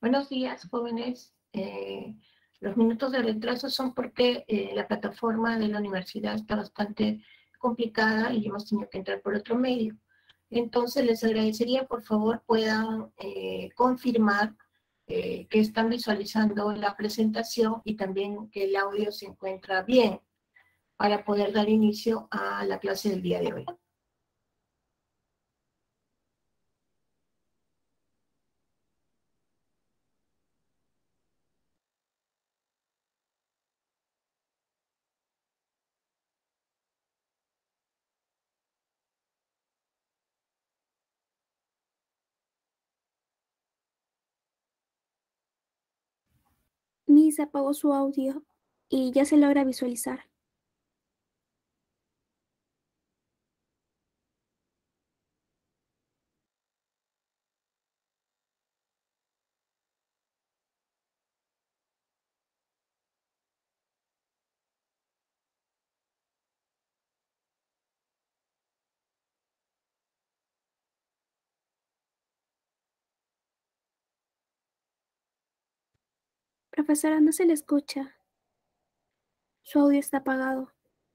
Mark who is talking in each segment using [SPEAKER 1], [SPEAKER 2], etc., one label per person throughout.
[SPEAKER 1] Buenos días, jóvenes. Los minutos de retraso son porque la plataforma de la universidad está bastante complicada y hemos tenido que entrar por otro medio. Entonces, les agradecería, por favor, puedan confirmar que están visualizando la presentación y también que el audio se encuentra bien para poder dar inicio a la clase del día de hoy.
[SPEAKER 2] Miss apagó su audio y ya se logra visualizar. Profesora, no se le escucha. Su audio está apagado.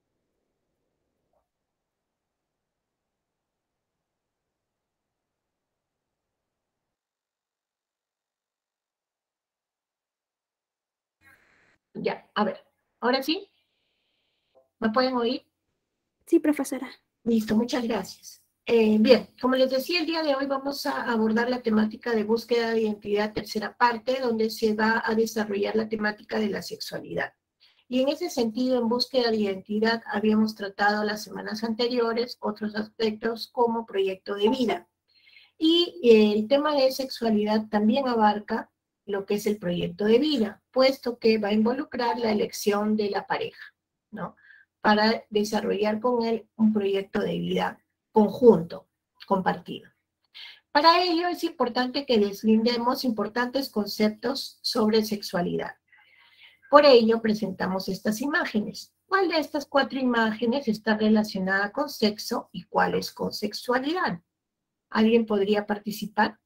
[SPEAKER 1] Ya, a ver, ahora sí, ¿me pueden oír?
[SPEAKER 2] Sí, profesora.
[SPEAKER 1] Listo, muchas gracias. Bien, como les decía, el día de hoy vamos a abordar la temática de búsqueda de identidad, tercera parte, donde se va a desarrollar la temática de la sexualidad. Y en ese sentido, en búsqueda de identidad, habíamos tratado las semanas anteriores otros aspectos como proyecto de vida. Y el tema de sexualidad también abarca lo que es el proyecto de vida, puesto que va a involucrar la elección de la pareja, ¿no? Para desarrollar con él un proyecto de vida conjunto, compartido. Para ello es importante que deslindemos importantes conceptos sobre sexualidad. Por ello presentamos estas imágenes. ¿Cuál de estas 4 imágenes está relacionada con sexo y cuál es con sexualidad? ¿Alguien podría participar?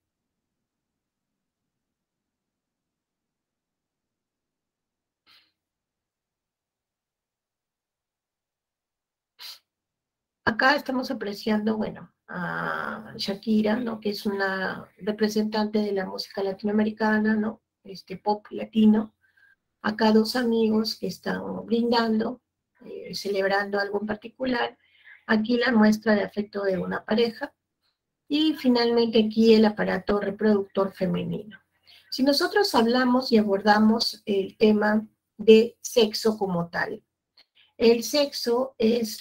[SPEAKER 1] Acá estamos apreciando, bueno, a Shakira, ¿no? Que es una representante de la música latinoamericana, ¿no? Pop latino. Acá 2 amigos que están brindando, celebrando algo en particular. Aquí la muestra de afecto de una pareja. Y finalmente aquí el aparato reproductor femenino. Si nosotros hablamos y abordamos el tema de sexo como tal, el sexo es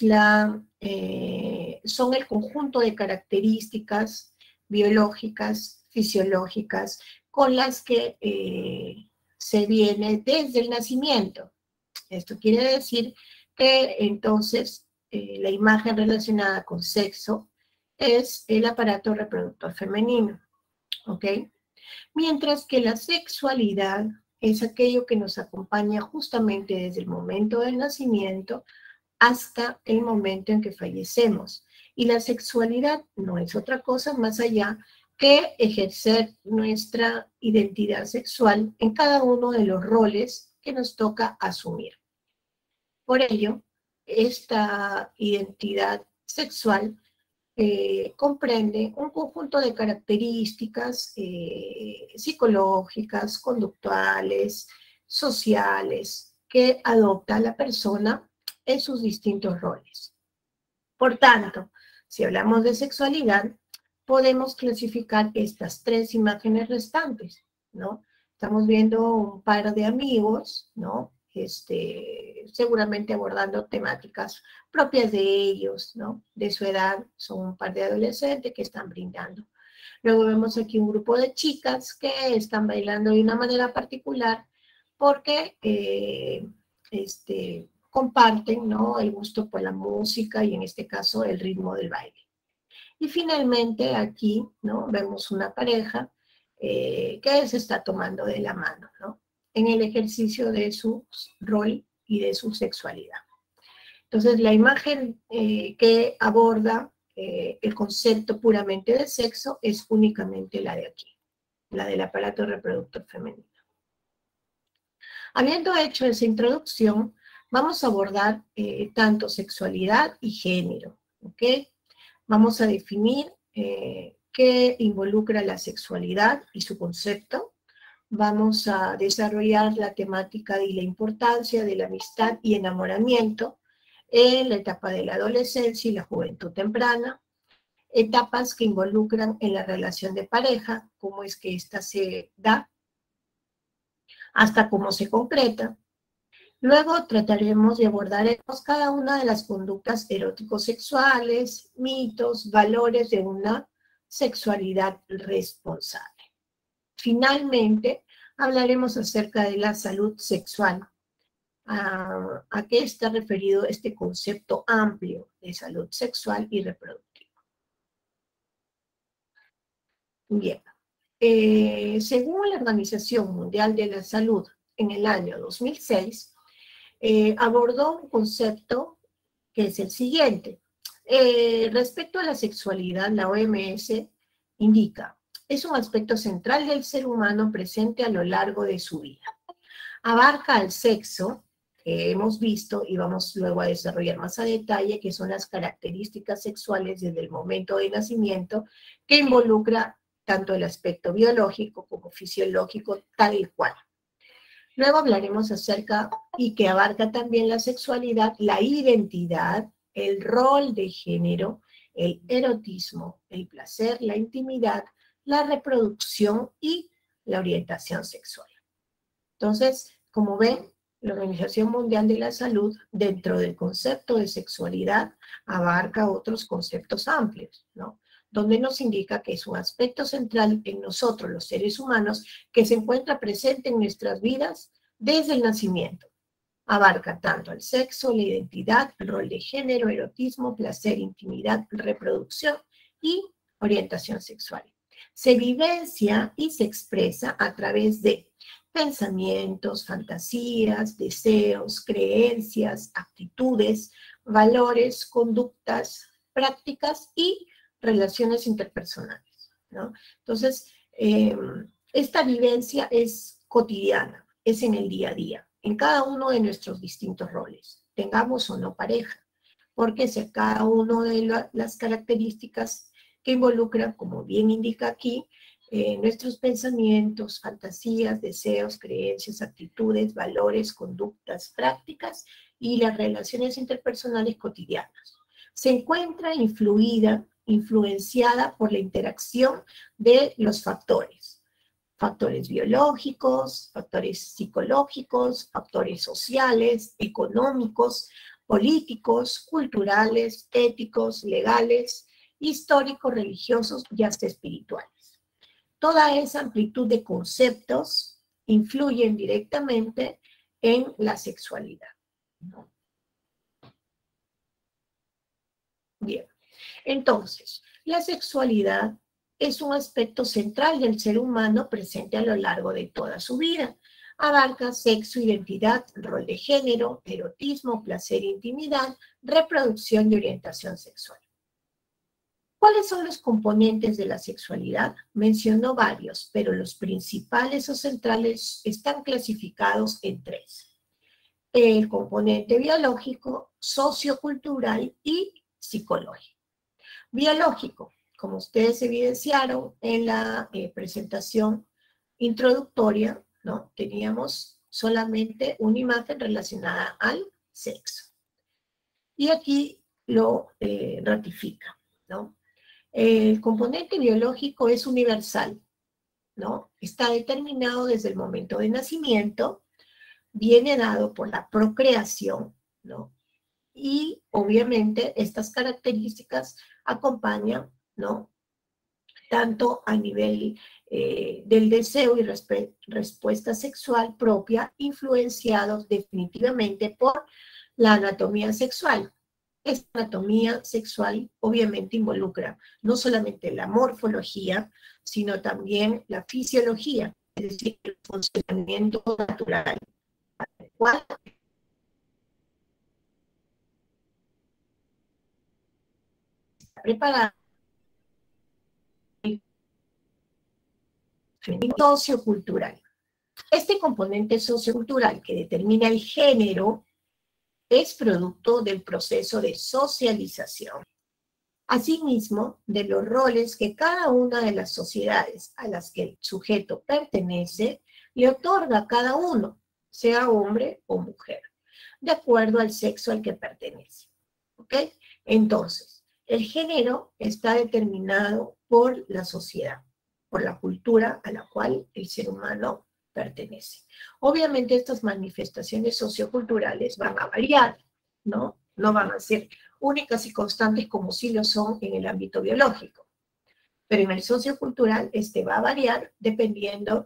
[SPEAKER 1] son el conjunto de características biológicas, fisiológicas, con las que se viene desde el nacimiento. Esto quiere decir que entonces la imagen relacionada con sexo es el aparato reproductor femenino, ¿ok? Mientras que la sexualidad es aquello que nos acompaña justamente desde el momento del nacimiento hasta el momento en que fallecemos. Y la sexualidad no es otra cosa más allá que ejercer nuestra identidad sexual en cada uno de los roles que nos toca asumir. Por ello, esta identidad sexual comprende un conjunto de características psicológicas, conductuales, sociales, que adopta la persona en sus distintos roles. Por tanto, si hablamos de sexualidad, podemos clasificar estas 3 imágenes restantes, ¿no? Estamos viendo un par de amigos, ¿no? Seguramente abordando temáticas propias de ellos, ¿no? De su edad, son un par de adolescentes que están brindando. Luego vemos aquí un grupo de chicas que están bailando de una manera particular porque comparten, ¿no? El gusto por la música y en este caso el ritmo del baile. Y finalmente aquí, ¿no? Vemos una pareja que se está tomando de la mano, ¿no? En el ejercicio de su rol y de su sexualidad. Entonces, la imagen que aborda el concepto puramente de sexo es únicamente la de aquí. la del aparato reproductor femenino. Habiendo hecho esa introducción, vamos a abordar tanto sexualidad y género, ¿ok? Vamos a definir qué involucra la sexualidad y su concepto. Vamos a desarrollar la temática y la importancia de la amistad y enamoramiento en la etapa de la adolescencia y la juventud temprana, etapas que involucran en la relación de pareja, cómo es que ésta se da, hasta cómo se concreta. Luego trataremos y abordaremos cada una de las conductas eróticos sexuales, mitos, valores de una sexualidad responsable. Finalmente, hablaremos acerca de la salud sexual. ¿A qué está referido este concepto amplio de salud sexual y reproductiva? Bien, según la Organización Mundial de la Salud, en el año 2006, abordó un concepto que es el siguiente. Respecto a la sexualidad, la OMS indica, es un aspecto central del ser humano presente a lo largo de su vida. Abarca al sexo, que hemos visto y vamos luego a desarrollar más a detalle, que son las características sexuales desde el momento de nacimiento, que involucra tanto el aspecto biológico como fisiológico, tal y cual. Luego hablaremos acerca, y que abarca también la sexualidad, la identidad, el rol de género, el erotismo, el placer, la intimidad, la reproducción y la orientación sexual. Entonces, como ven, la Organización Mundial de la Salud, dentro del concepto de sexualidad, abarca otros conceptos amplios, ¿no? Donde nos indica que es un aspecto central en nosotros, los seres humanos, que se encuentra presente en nuestras vidas desde el nacimiento. Abarca tanto el sexo, la identidad, el rol de género, erotismo, placer, intimidad, reproducción y orientación sexual. Se vivencia y se expresa a través de pensamientos, fantasías, deseos, creencias, actitudes, valores, conductas, prácticas y relaciones interpersonales, ¿no? Entonces, esta vivencia es cotidiana, es en el día a día, en cada uno de nuestros distintos roles, tengamos o no pareja, porque si cada una de las características que involucran, como bien indica aquí, nuestros pensamientos, fantasías, deseos, creencias, actitudes, valores, conductas, prácticas y las relaciones interpersonales cotidianas. Se encuentra influenciada por la interacción de los factores biológicos, factores psicológicos, factores sociales, económicos, políticos, culturales, éticos, legales, históricos, religiosos y hasta espirituales. Toda esa amplitud de conceptos influyen directamente en la sexualidad, ¿no? Bien, entonces, la sexualidad es un aspecto central del ser humano presente a lo largo de toda su vida. Abarca sexo, identidad, rol de género, erotismo, placer, intimidad, reproducción y orientación sexual. ¿Cuáles son los componentes de la sexualidad? Mencionó varios, pero los principales o centrales están clasificados en tres. El componente biológico, sociocultural y psicológico. Biológico, como ustedes evidenciaron en la presentación introductoria, ¿no? Teníamos solamente una imagen relacionada al sexo. Y aquí lo ratifica, ¿no? El componente biológico es universal, ¿no? Está determinado desde el momento de nacimiento, viene dado por la procreación, ¿no? Y obviamente estas características acompañan, ¿no? Tanto a nivel del deseo y respuesta sexual propia, influenciados definitivamente por la anatomía sexual. Esta anatomía sexual obviamente involucra no solamente la morfología, sino también la fisiología, es decir, el funcionamiento natural, cual está preparada Sociocultural. Este componente sociocultural que determina el género es producto del proceso de socialización. Asimismo, de los roles que cada una de las sociedades a las que el sujeto pertenece le otorga a cada uno, sea hombre o mujer, de acuerdo al sexo al que pertenece. ¿Ok? Entonces, el género está determinado por la sociedad, por la cultura a la cual el ser humano pertenece. Obviamente estas manifestaciones socioculturales van a variar, ¿no? No van a ser únicas y constantes como sí lo son en el ámbito biológico. Pero en el sociocultural va a variar dependiendo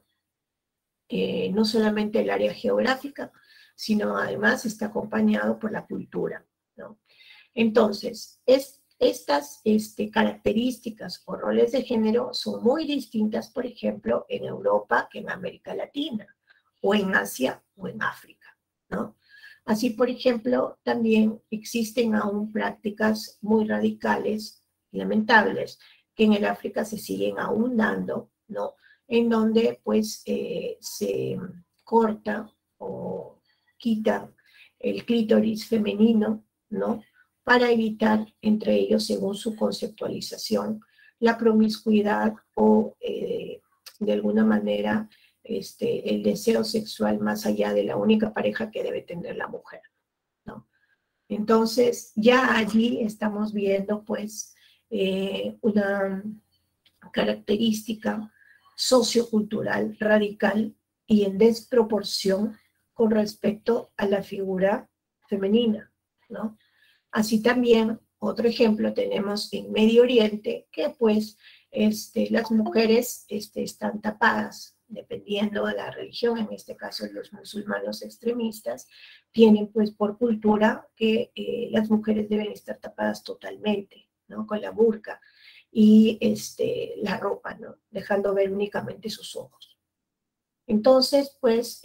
[SPEAKER 1] no solamente el área geográfica, sino además está acompañado por la cultura, ¿no? Entonces, estas características o roles de género son muy distintas, por ejemplo, en Europa que en América Latina, o en Asia o en África, ¿no? Así, por ejemplo, también existen aún prácticas muy radicales y lamentables que en el África se siguen aún dando, ¿no? En donde, pues, se corta o quita el clítoris femenino, ¿no? Para evitar entre ellos, según su conceptualización, la promiscuidad o, de alguna manera, el deseo sexual más allá de la única pareja que debe tener la mujer, ¿no? Entonces, ya allí estamos viendo, pues, una característica sociocultural radical y en desproporción con respecto a la figura femenina, ¿no? Así también, otro ejemplo tenemos en Medio Oriente, que pues las mujeres están tapadas, dependiendo de la religión, en este caso los musulmanes extremistas, tienen pues por cultura que las mujeres deben estar tapadas totalmente, ¿no? Con la burka y la ropa, ¿no? Dejando ver únicamente sus ojos. Entonces, pues,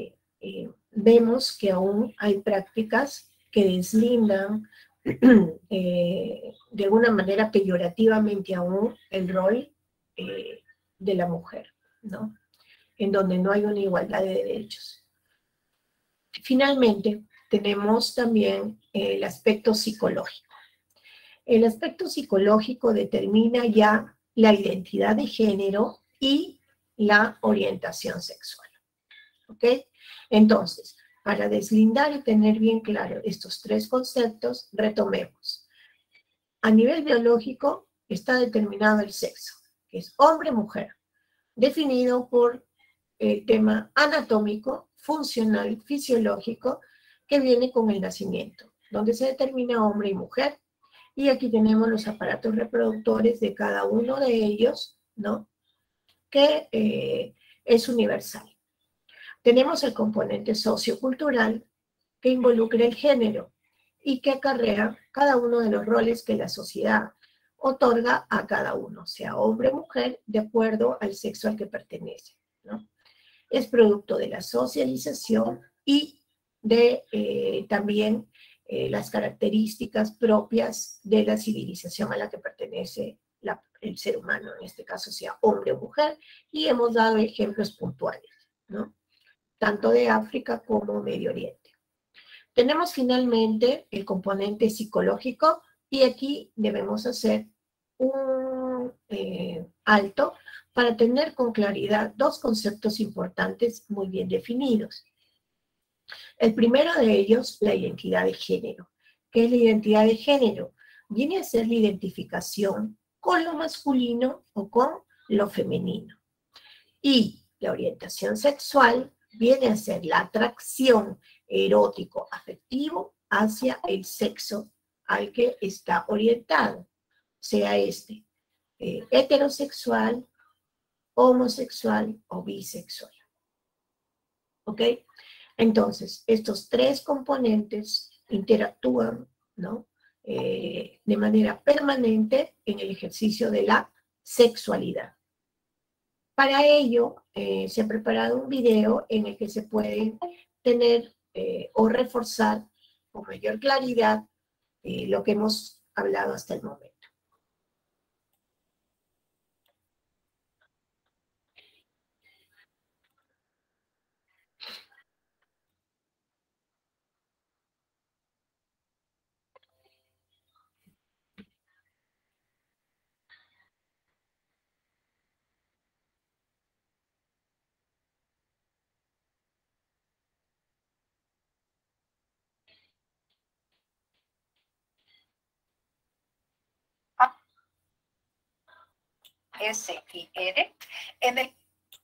[SPEAKER 1] vemos que aún hay prácticas que deslindan de alguna manera peyorativamente aún el rol de la mujer, ¿no? En donde no hay una igualdad de derechos. Finalmente, tenemos también el aspecto psicológico. El aspecto psicológico determina ya la identidad de género y la orientación sexual. ¿Ok? Entonces, para deslindar y tener bien claro estos tres conceptos, retomemos. A nivel biológico está determinado el sexo, que es hombre-mujer, definido por el tema anatómico, funcional, fisiológico, que viene con el nacimiento, donde se determina hombre y mujer. Y aquí tenemos los aparatos reproductores de cada uno de ellos, ¿no? Que es universal. Tenemos el componente sociocultural que involucra el género y que acarrea cada uno de los roles que la sociedad otorga a cada uno, sea hombre o mujer, de acuerdo al sexo al que pertenece, ¿no? Es producto de la socialización y de también las características propias de la civilización a la que pertenece el ser humano, en este caso sea hombre o mujer, y hemos dado ejemplos puntuales, ¿no? Tanto de África como Medio Oriente. Tenemos finalmente el componente psicológico y aquí debemos hacer un alto para tener con claridad dos conceptos importantes muy bien definidos. El primero de ellos, la identidad de género. ¿Qué es la identidad de género? Viene a ser la identificación con lo masculino o con lo femenino. Y la orientación sexual viene a ser la atracción erótico-afectivo hacia el sexo al que está orientado, sea heterosexual, homosexual o bisexual. ¿Ok? Entonces, estos tres componentes interactúan, ¿no? De manera permanente en el ejercicio de la sexualidad. Para ello, se ha preparado un video en el que se pueden tener o reforzar con mayor claridad lo que hemos hablado hasta el momento.
[SPEAKER 3] SIR, en el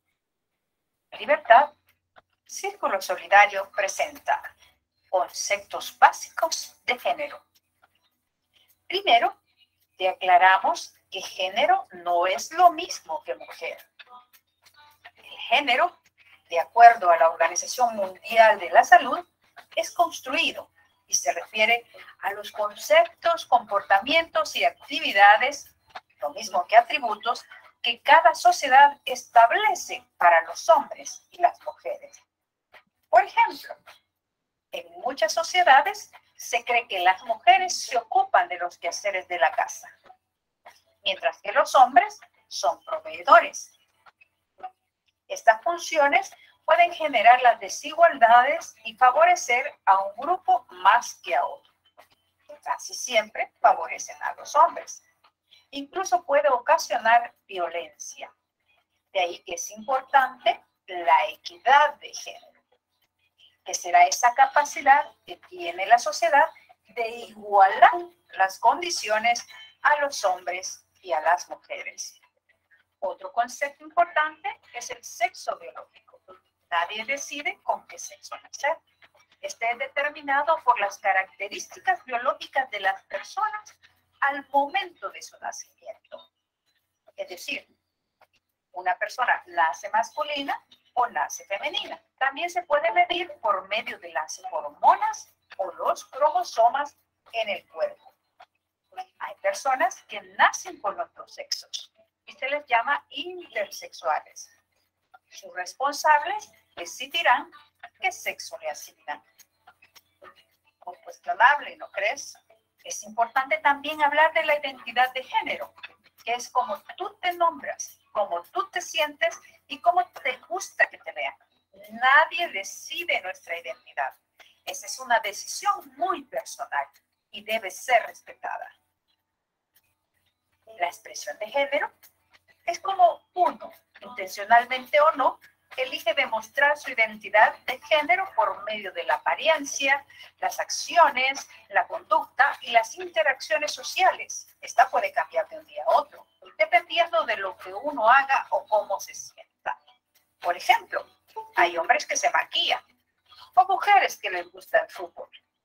[SPEAKER 3] Libertad, Círculo Solidario presenta conceptos básicos de género. Primero, te aclaramos que género no es lo mismo que mujer. El género, de acuerdo a la Organización Mundial de la Salud, es construido y se refiere a los conceptos, comportamientos y actividades, lo mismo que atributos, que cada sociedad establece para los hombres y las mujeres. Por ejemplo, en muchas sociedades se cree que las mujeres se ocupan de los quehaceres de la casa, mientras que los hombres son proveedores. Estas funciones pueden generar las desigualdades y favorecer a un grupo más que a otro. Casi siempre favorecen a los hombres. Incluso puede ocasionar violencia. De ahí que es importante la equidad de género, que será esa capacidad que tiene la sociedad de igualar las condiciones a los hombres y a las mujeres. Otro concepto importante es el sexo biológico. Nadie decide con qué sexo nacer. Este es determinado por las características biológicas de las personas al momento de su nacimiento. Es decir, una persona nace masculina o nace femenina. También se puede medir por medio de las hormonas o los cromosomas en el cuerpo. Hay personas que nacen con los dos sexos y se les llama intersexuales. Sus responsables decidirán qué sexo le asignan. Muy cuestionable, ¿no crees? Es importante también hablar de la identidad de género, que es como tú te nombras, cómo tú te sientes y cómo te gusta que te vean. Nadie decide nuestra identidad. Esa es una decisión muy personal y debe ser respetada. La expresión de género es como uno, intencionalmente o no, elige demostrar su identidad de género por medio de la apariencia, las acciones, la conducta y las interacciones sociales. Esta puede cambiar de un día a otro, dependiendo de lo que uno haga o cómo se sienta. Por ejemplo, hay hombres que se maquillan o mujeres que les gusta el fútbol.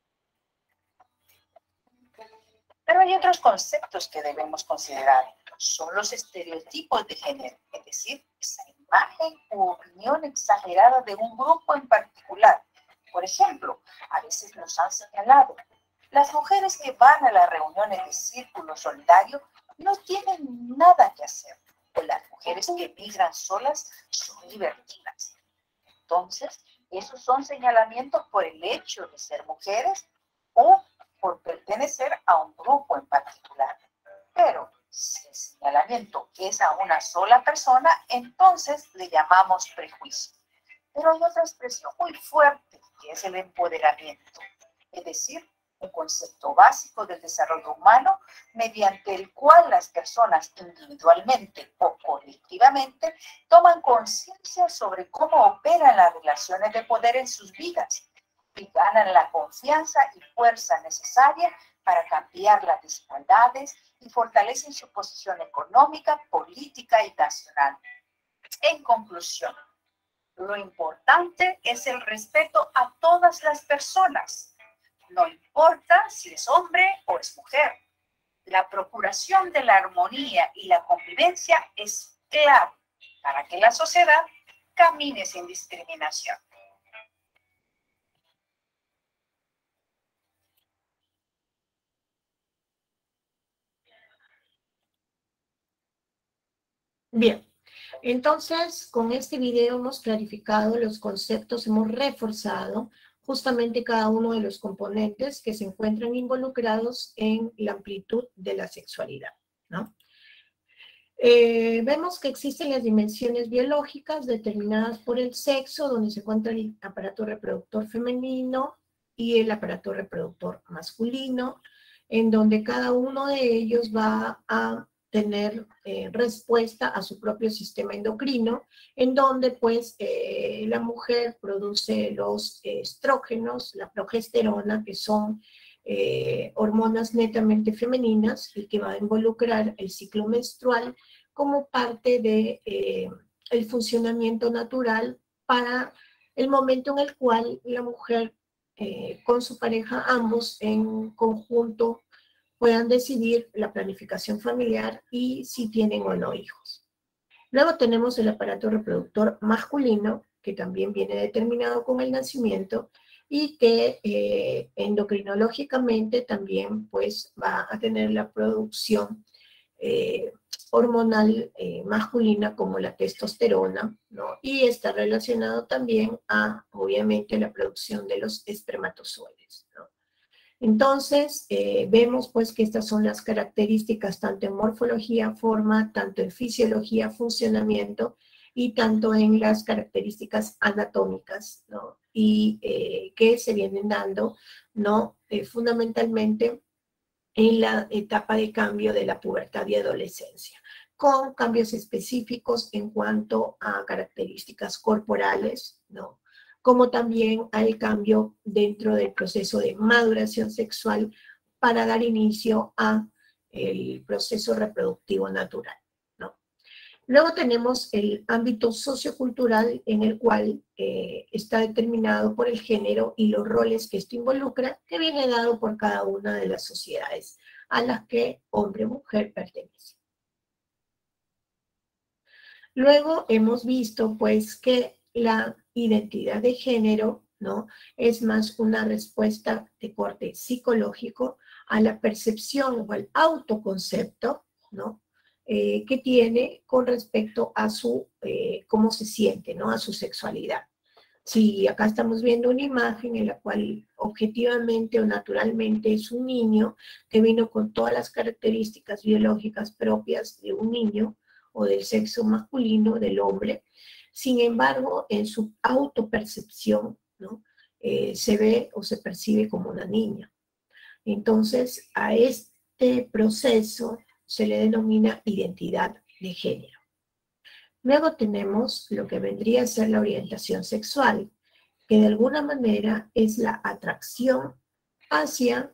[SPEAKER 3] Pero hay otros conceptos que debemos considerar. Son los estereotipos de género, es decir, esa imagen u opinión exagerada de un grupo en particular. Por ejemplo, a veces nos han señalado, las mujeres que van a las reuniones de círculo solidario no tienen nada que hacer, o las mujeres que migran solas son libertinas. Entonces, esos son señalamientos por el hecho de ser mujeres o por pertenecer a un grupo en particular. Pero si el señalamiento es a una sola persona, entonces le llamamos prejuicio. Pero hay otra expresión muy fuerte, que es el empoderamiento, es decir, un concepto básico del desarrollo humano mediante el cual las personas individualmente o colectivamente toman conciencia sobre cómo operan las relaciones de poder en sus vidas y ganan la confianza y fuerza necesaria para cambiar las desigualdades y fortalecen su posición económica, política y nacional. En conclusión, lo importante es el respeto a todas las personas. No importa si es hombre o es mujer. La procuración de la armonía y la convivencia es clave para que la sociedad camine sin discriminación.
[SPEAKER 1] Bien, entonces con este video hemos clarificado los conceptos, hemos reforzado justamente cada uno de los componentes que se encuentran involucrados en la amplitud de la sexualidad, ¿no? Vemos que existen las dimensiones biológicas determinadas por el sexo, donde se encuentra el aparato reproductor femenino y el aparato reproductor masculino, en donde cada uno de ellos va a tener respuesta a su propio sistema endocrino, en donde pues la mujer produce los estrógenos, la progesterona, que son hormonas netamente femeninas y que va a involucrar el ciclo menstrual como parte de el funcionamiento natural para el momento en el cual la mujer con su pareja, ambos en conjunto, puedan decidir la planificación familiar y si tienen o no hijos. Luego tenemos el aparato reproductor masculino, que también viene determinado con el nacimiento y que endocrinológicamente también pues va a tener la producción hormonal masculina como la testosterona, ¿no? Y está relacionado también a, obviamente, la producción de los espermatozoides, ¿no? Entonces, vemos pues que estas son las características tanto en morfología, forma, tanto en fisiología, funcionamiento y tanto en las características anatómicas, ¿no? Y que se vienen dando, ¿no? Fundamentalmente en la etapa de cambio de la pubertad y adolescencia, con cambios específicos en cuanto a características corporales, ¿no? Como también al cambio dentro del proceso de maduración sexual para dar inicio a el proceso reproductivo natural, ¿no? Luego tenemos el ámbito sociocultural en el cual está determinado por el género y los roles que esto involucra, que viene dado por cada una de las sociedades a las que hombre o mujer pertenece. Luego hemos visto pues que la identidad de género, ¿no? Es más una respuesta de corte psicológico a la percepción o al autoconcepto, ¿no? Que tiene con respecto a su, cómo se siente, ¿no? A su sexualidad. Si acá estamos viendo una imagen en la cual objetivamente o naturalmente es un niño que vino con todas las características biológicas propias de un niño o del sexo masculino, del hombre, sin embargo, en su autopercepción, ¿no? Se ve o se percibe como una niña. Entonces, a este proceso se le denomina identidad de género. Luego tenemos lo que vendría a ser la orientación sexual, que de alguna manera es la atracción hacia,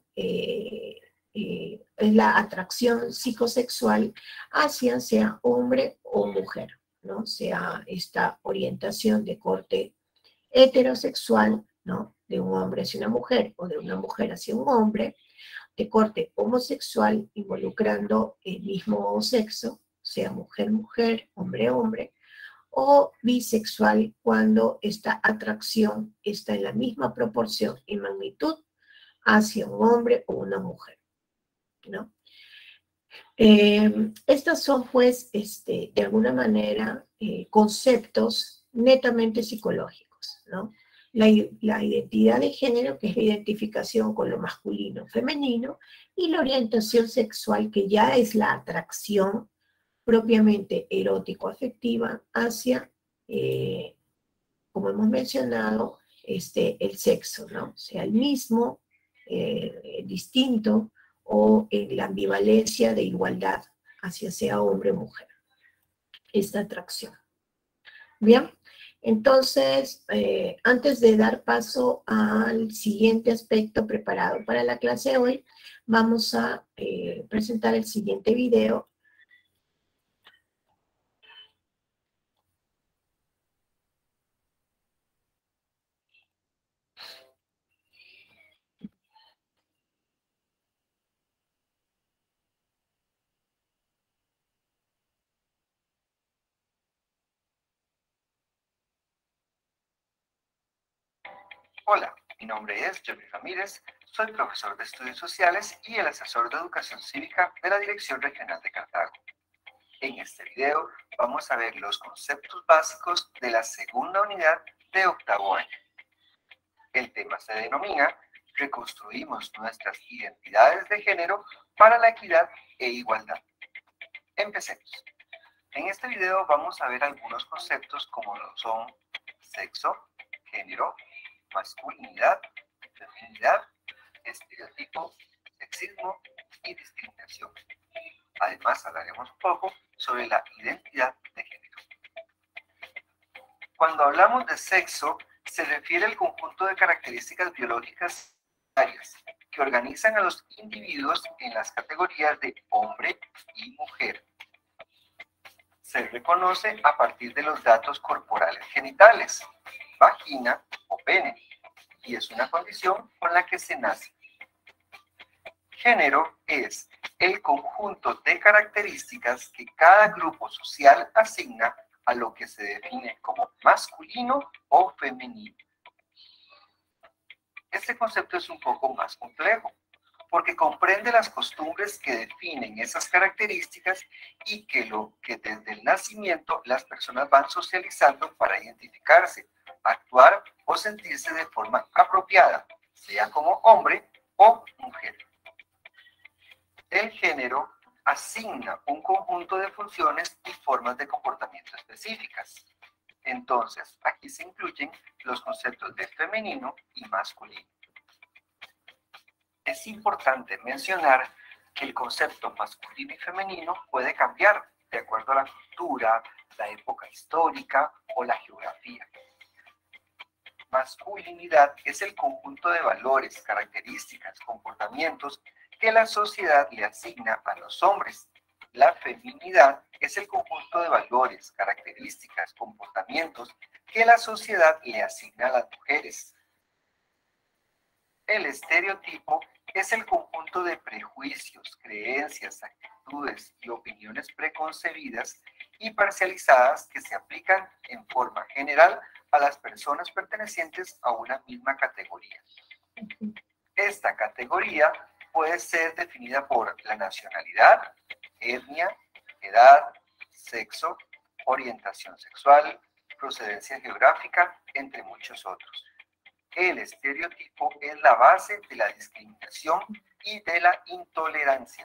[SPEAKER 1] la atracción psicosexual hacia sea hombre o mujer, ¿no? Sea esta orientación de corte heterosexual, ¿no? De un hombre hacia una mujer o de una mujer hacia un hombre, de corte homosexual involucrando el mismo sexo, sea mujer-mujer, hombre-hombre, o bisexual cuando esta atracción está en la misma proporción y magnitud hacia un hombre o una mujer, ¿no? Estas son, pues, de alguna manera, conceptos netamente psicológicos, ¿no? La identidad de género, que es la identificación con lo masculino, femenino, y la orientación sexual, que ya es la atracción propiamente erótico-afectiva hacia, como hemos mencionado, el sexo, ¿no? Sea el mismo, distinto, o en la ambivalencia de igualdad hacia sea hombre o mujer, esta atracción. Bien, entonces, antes de dar paso al siguiente aspecto preparado para la clase de hoy, vamos a presentar el siguiente video.
[SPEAKER 4] Hola, mi nombre es Jeremy Ramírez, soy profesor de Estudios Sociales y el asesor de Educación Cívica de la Dirección Regional de Cartago. En este video vamos a ver los conceptos básicos de la segunda unidad de octavo año. El tema se denomina Reconstruimos nuestras identidades de género para la equidad e igualdad. Empecemos. En este video vamos a ver algunos conceptos como lo son sexo, género, masculinidad, feminidad, estereotipo, sexismo y discriminación. Además, hablaremos un poco sobre la identidad de género. Cuando hablamos de sexo, se refiere al conjunto de características biológicas varias que organizan a los individuos en las categorías de hombre y mujer. se reconoce a partir de los datos corporales genitales, vagina o pene, y es una condición con la que se nace. Género es el conjunto de características que cada grupo social asigna a lo que se define como masculino o femenino. Este concepto es un poco más complejo, porque comprende las costumbres que definen esas características y que desde el nacimiento las personas van socializando para identificarse, actuar o sentirse de forma apropiada, sea como hombre o mujer. El género asigna un conjunto de funciones y formas de comportamiento específicas. Entonces, aquí se incluyen los conceptos de femenino y masculino. Es importante mencionar que el concepto masculino y femenino puede cambiar de acuerdo a la cultura, la época histórica o la geografía. Masculinidad es el conjunto de valores, características, comportamientos que la sociedad le asigna a los hombres. La feminidad es el conjunto de valores, características, comportamientos que la sociedad le asigna a las mujeres. El estereotipo es el conjunto de prejuicios, creencias, actitudes y opiniones preconcebidas y parcializadas que se aplican en forma general a las personas pertenecientes a una misma categoría. Esta categoría puede ser definida por la nacionalidad, etnia, edad, sexo, orientación sexual, procedencia geográfica, entre muchos otros. El estereotipo es la base de la discriminación y de la intolerancia.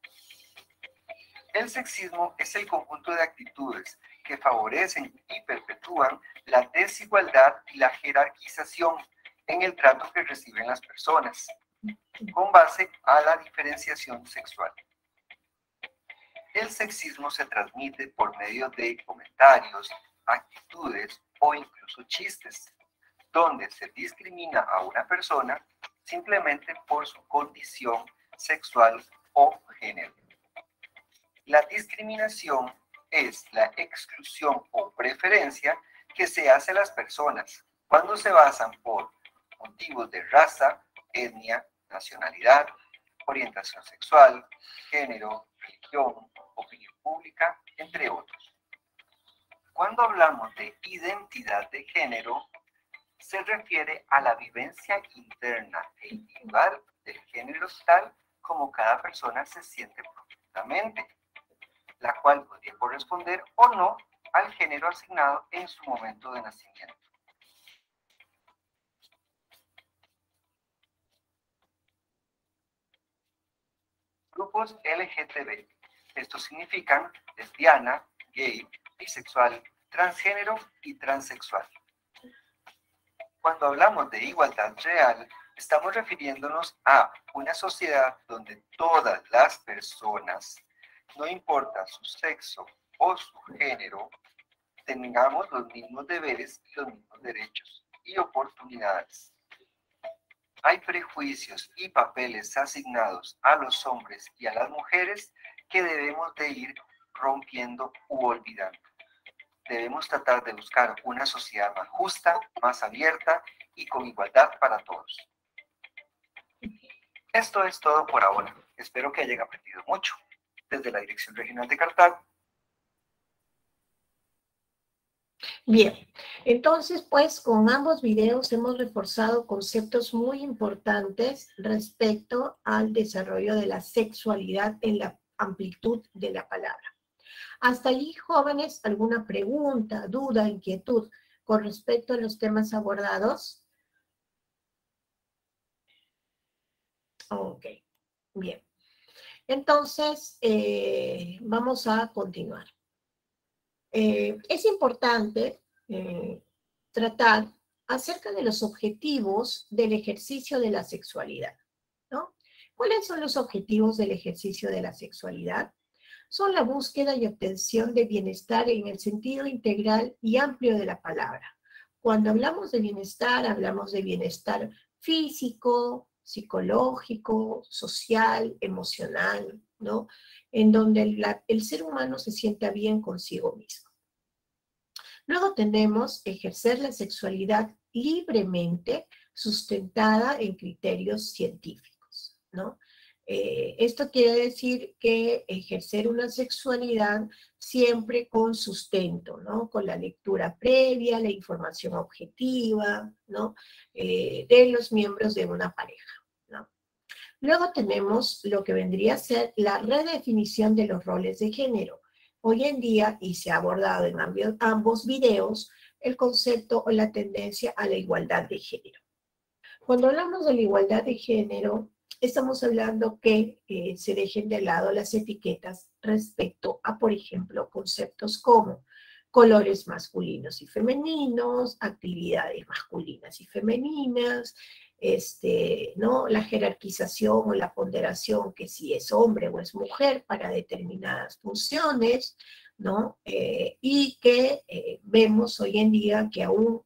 [SPEAKER 4] El sexismo es el conjunto de actitudes que favorecen y perpetúan la desigualdad y la jerarquización en el trato que reciben las personas, con base a la diferenciación sexual. El sexismo se transmite por medio de comentarios, actitudes o incluso chistes, donde se discrimina a una persona simplemente por su condición sexual o género. La discriminación es la exclusión o preferencia que se hace a las personas cuando se basan por motivos de raza, etnia, nacionalidad, orientación sexual, género, religión, opinión pública, entre otros. Cuando hablamos de identidad de género, se refiere a la vivencia interna e individual del género tal como cada persona se siente profundamente, la cual podría corresponder o no al género asignado en su momento de nacimiento. Grupos LGTB. Estos significan lesbiana, gay, bisexual, transgénero y transexual. Cuando hablamos de igualdad real, estamos refiriéndonos a una sociedad donde todas las personas, no importa su sexo o su género, tengamos los mismos deberes y los mismos derechos y oportunidades. Hay prejuicios y papeles asignados a los hombres y a las mujeres que debemos de ir rompiendo u olvidando. Debemos tratar de buscar una sociedad más justa, más abierta y con igualdad para todos. Esto es todo por ahora. Espero que hayan aprendido mucho. Desde la Dirección Regional de Cartago.
[SPEAKER 1] Bien, entonces pues con ambos videos hemos reforzado conceptos muy importantes respecto al desarrollo de la sexualidad en la amplitud de la palabra. Hasta allí, jóvenes, ¿alguna pregunta, duda, inquietud con respecto a los temas abordados? Ok, bien. Entonces, vamos a continuar. Es importante tratar acerca de los objetivos del ejercicio de la sexualidad, ¿no? ¿Cuáles son los objetivos del ejercicio de la sexualidad? Son la búsqueda y obtención de bienestar en el sentido integral y amplio de la palabra. Cuando hablamos de bienestar físico, psicológico, social, emocional, ¿no? En donde el ser humano se sienta bien consigo mismo. Luego tenemos ejercer la sexualidad libremente, sustentada en criterios científicos, ¿no? Esto quiere decir que ejercer una sexualidad siempre con sustento, ¿no? Con la lectura previa, la información objetiva, ¿no? De los miembros de una pareja, ¿no? Luego tenemos lo que vendría a ser la redefinición de los roles de género. Hoy en día, y se ha abordado en ambos videos, el concepto o la tendencia a la igualdad de género. Cuando hablamos de la igualdad de género, estamos hablando que se dejen de lado las etiquetas respecto a, por ejemplo, conceptos como colores masculinos y femeninos, actividades masculinas y femeninas, ¿no? La jerarquización o la ponderación que si es hombre o es mujer para determinadas funciones, ¿no? Y que vemos hoy en día que aún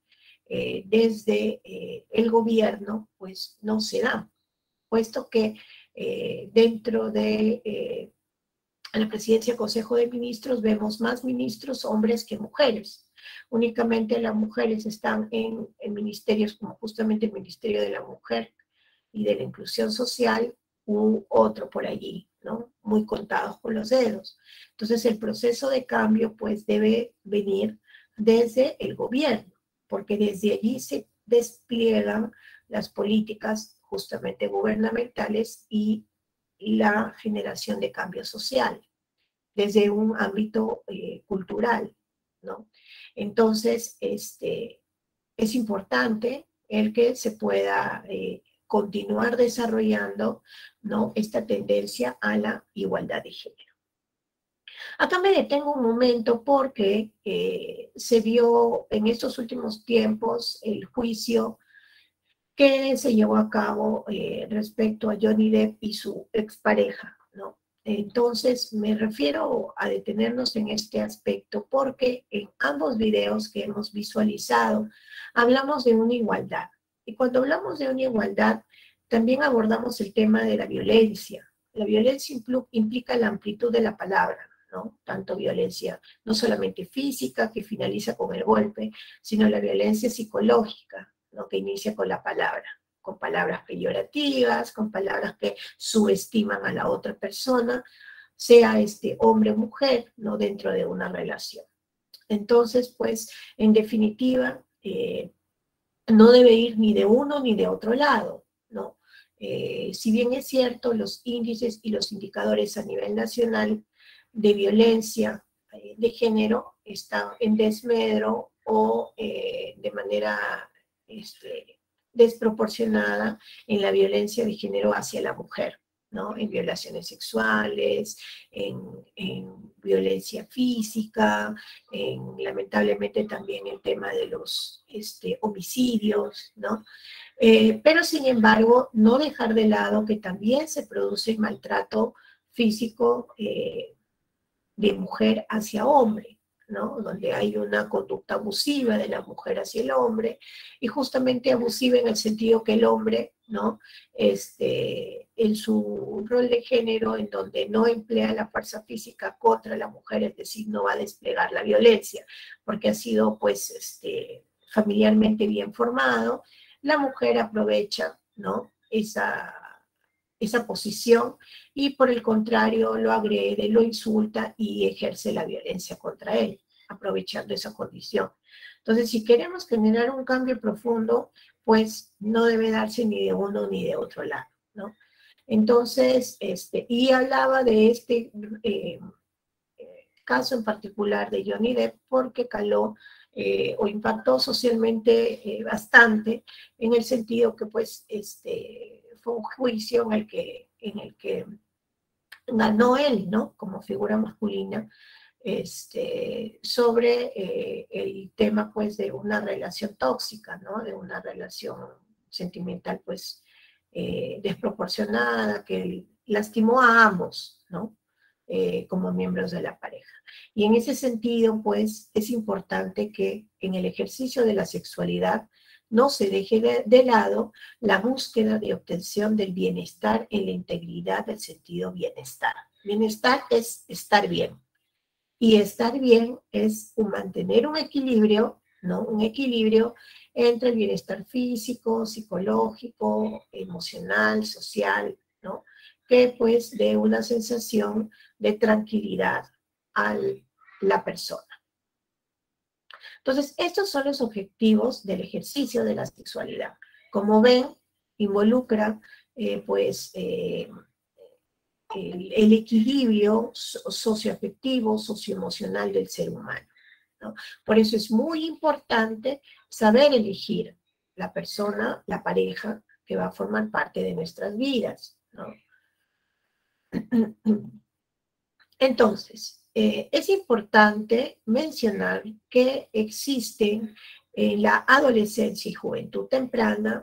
[SPEAKER 1] desde el gobierno, pues no se da, puesto que dentro de la presidencia del Consejo de Ministros vemos más ministros hombres que mujeres. Únicamente las mujeres están en ministerios como justamente el Ministerio de la Mujer y de la Inclusión Social u otro por allí, ¿no? Muy contados con los dedos. Entonces el proceso de cambio pues debe venir desde el gobierno, porque desde allí se despliegan las políticas justamente gubernamentales y la generación de cambio social, desde un ámbito cultural, ¿no? Entonces, es importante el que se pueda continuar desarrollando, ¿no? Esta tendencia a la igualdad de género. Acá me detengo un momento porque se vio en estos últimos tiempos el juicio que se llevó a cabo respecto a Johnny Depp y su expareja, ¿no? Entonces, me refiero a detenernos en este aspecto porque en ambos videos que hemos visualizado hablamos de una igualdad. Y cuando hablamos de una igualdad, también abordamos el tema de la violencia. La violencia implica la amplitud de la palabra, ¿no? Tanto violencia, no solamente física, que finaliza con el golpe, sino la violencia psicológica, ¿no? Que inicia con la palabra, con palabras peyorativas, con palabras que subestiman a la otra persona, sea hombre o mujer, ¿no? Dentro de una relación. Entonces, pues, en definitiva, no debe ir ni de uno ni de otro lado, ¿no? Si bien es cierto, los índices y los indicadores a nivel nacional de violencia de género están en desmedro o de manera desproporcionada en la violencia de género hacia la mujer, ¿no? En violaciones sexuales, en violencia física, lamentablemente también el tema de los homicidios, ¿no? Pero sin embargo, no dejar de lado que también se produce maltrato físico de mujer hacia hombre, ¿no? Donde hay una conducta abusiva de la mujer hacia el hombre, y justamente abusiva en el sentido que el hombre, ¿no? En su rol de género, en donde no emplea la fuerza física contra la mujer, es decir, no va a desplegar la violencia, porque ha sido, pues, familiarmente bien formado, la mujer aprovecha, ¿no? Esa posición y por el contrario lo agrede, lo insulta y ejerce la violencia contra él, aprovechando esa condición. Entonces, si queremos generar un cambio profundo, pues no debe darse ni de uno ni de otro lado, ¿no? Entonces, y hablaba de caso en particular de Johnny Depp porque caló o impactó socialmente bastante, en el sentido que pues fue un juicio en el que ganó él, ¿no? Como figura masculina, sobre el tema pues de una relación tóxica, ¿no? De una relación sentimental pues desproporcionada que lastimó a ambos, ¿no? Como miembros de la pareja. Y en ese sentido, pues, es importante que en el ejercicio de la sexualidad no se deje de lado la búsqueda de obtención del bienestar en la integridad del sentido bienestar, Bienestar es estar bien. Y estar bien es mantener un equilibrio, ¿no? Un equilibrio entre el bienestar físico, psicológico, emocional, social, ¿no? Que pues dé una sensación de tranquilidad a la persona. Entonces, estos son los objetivos del ejercicio de la sexualidad. Como ven, involucra el equilibrio socioafectivo, socioemocional del ser humano, ¿no? Por eso es muy importante saber elegir la persona, la pareja que va a formar parte de nuestras vidas, ¿no? Entonces, es importante mencionar que existen en la adolescencia y juventud temprana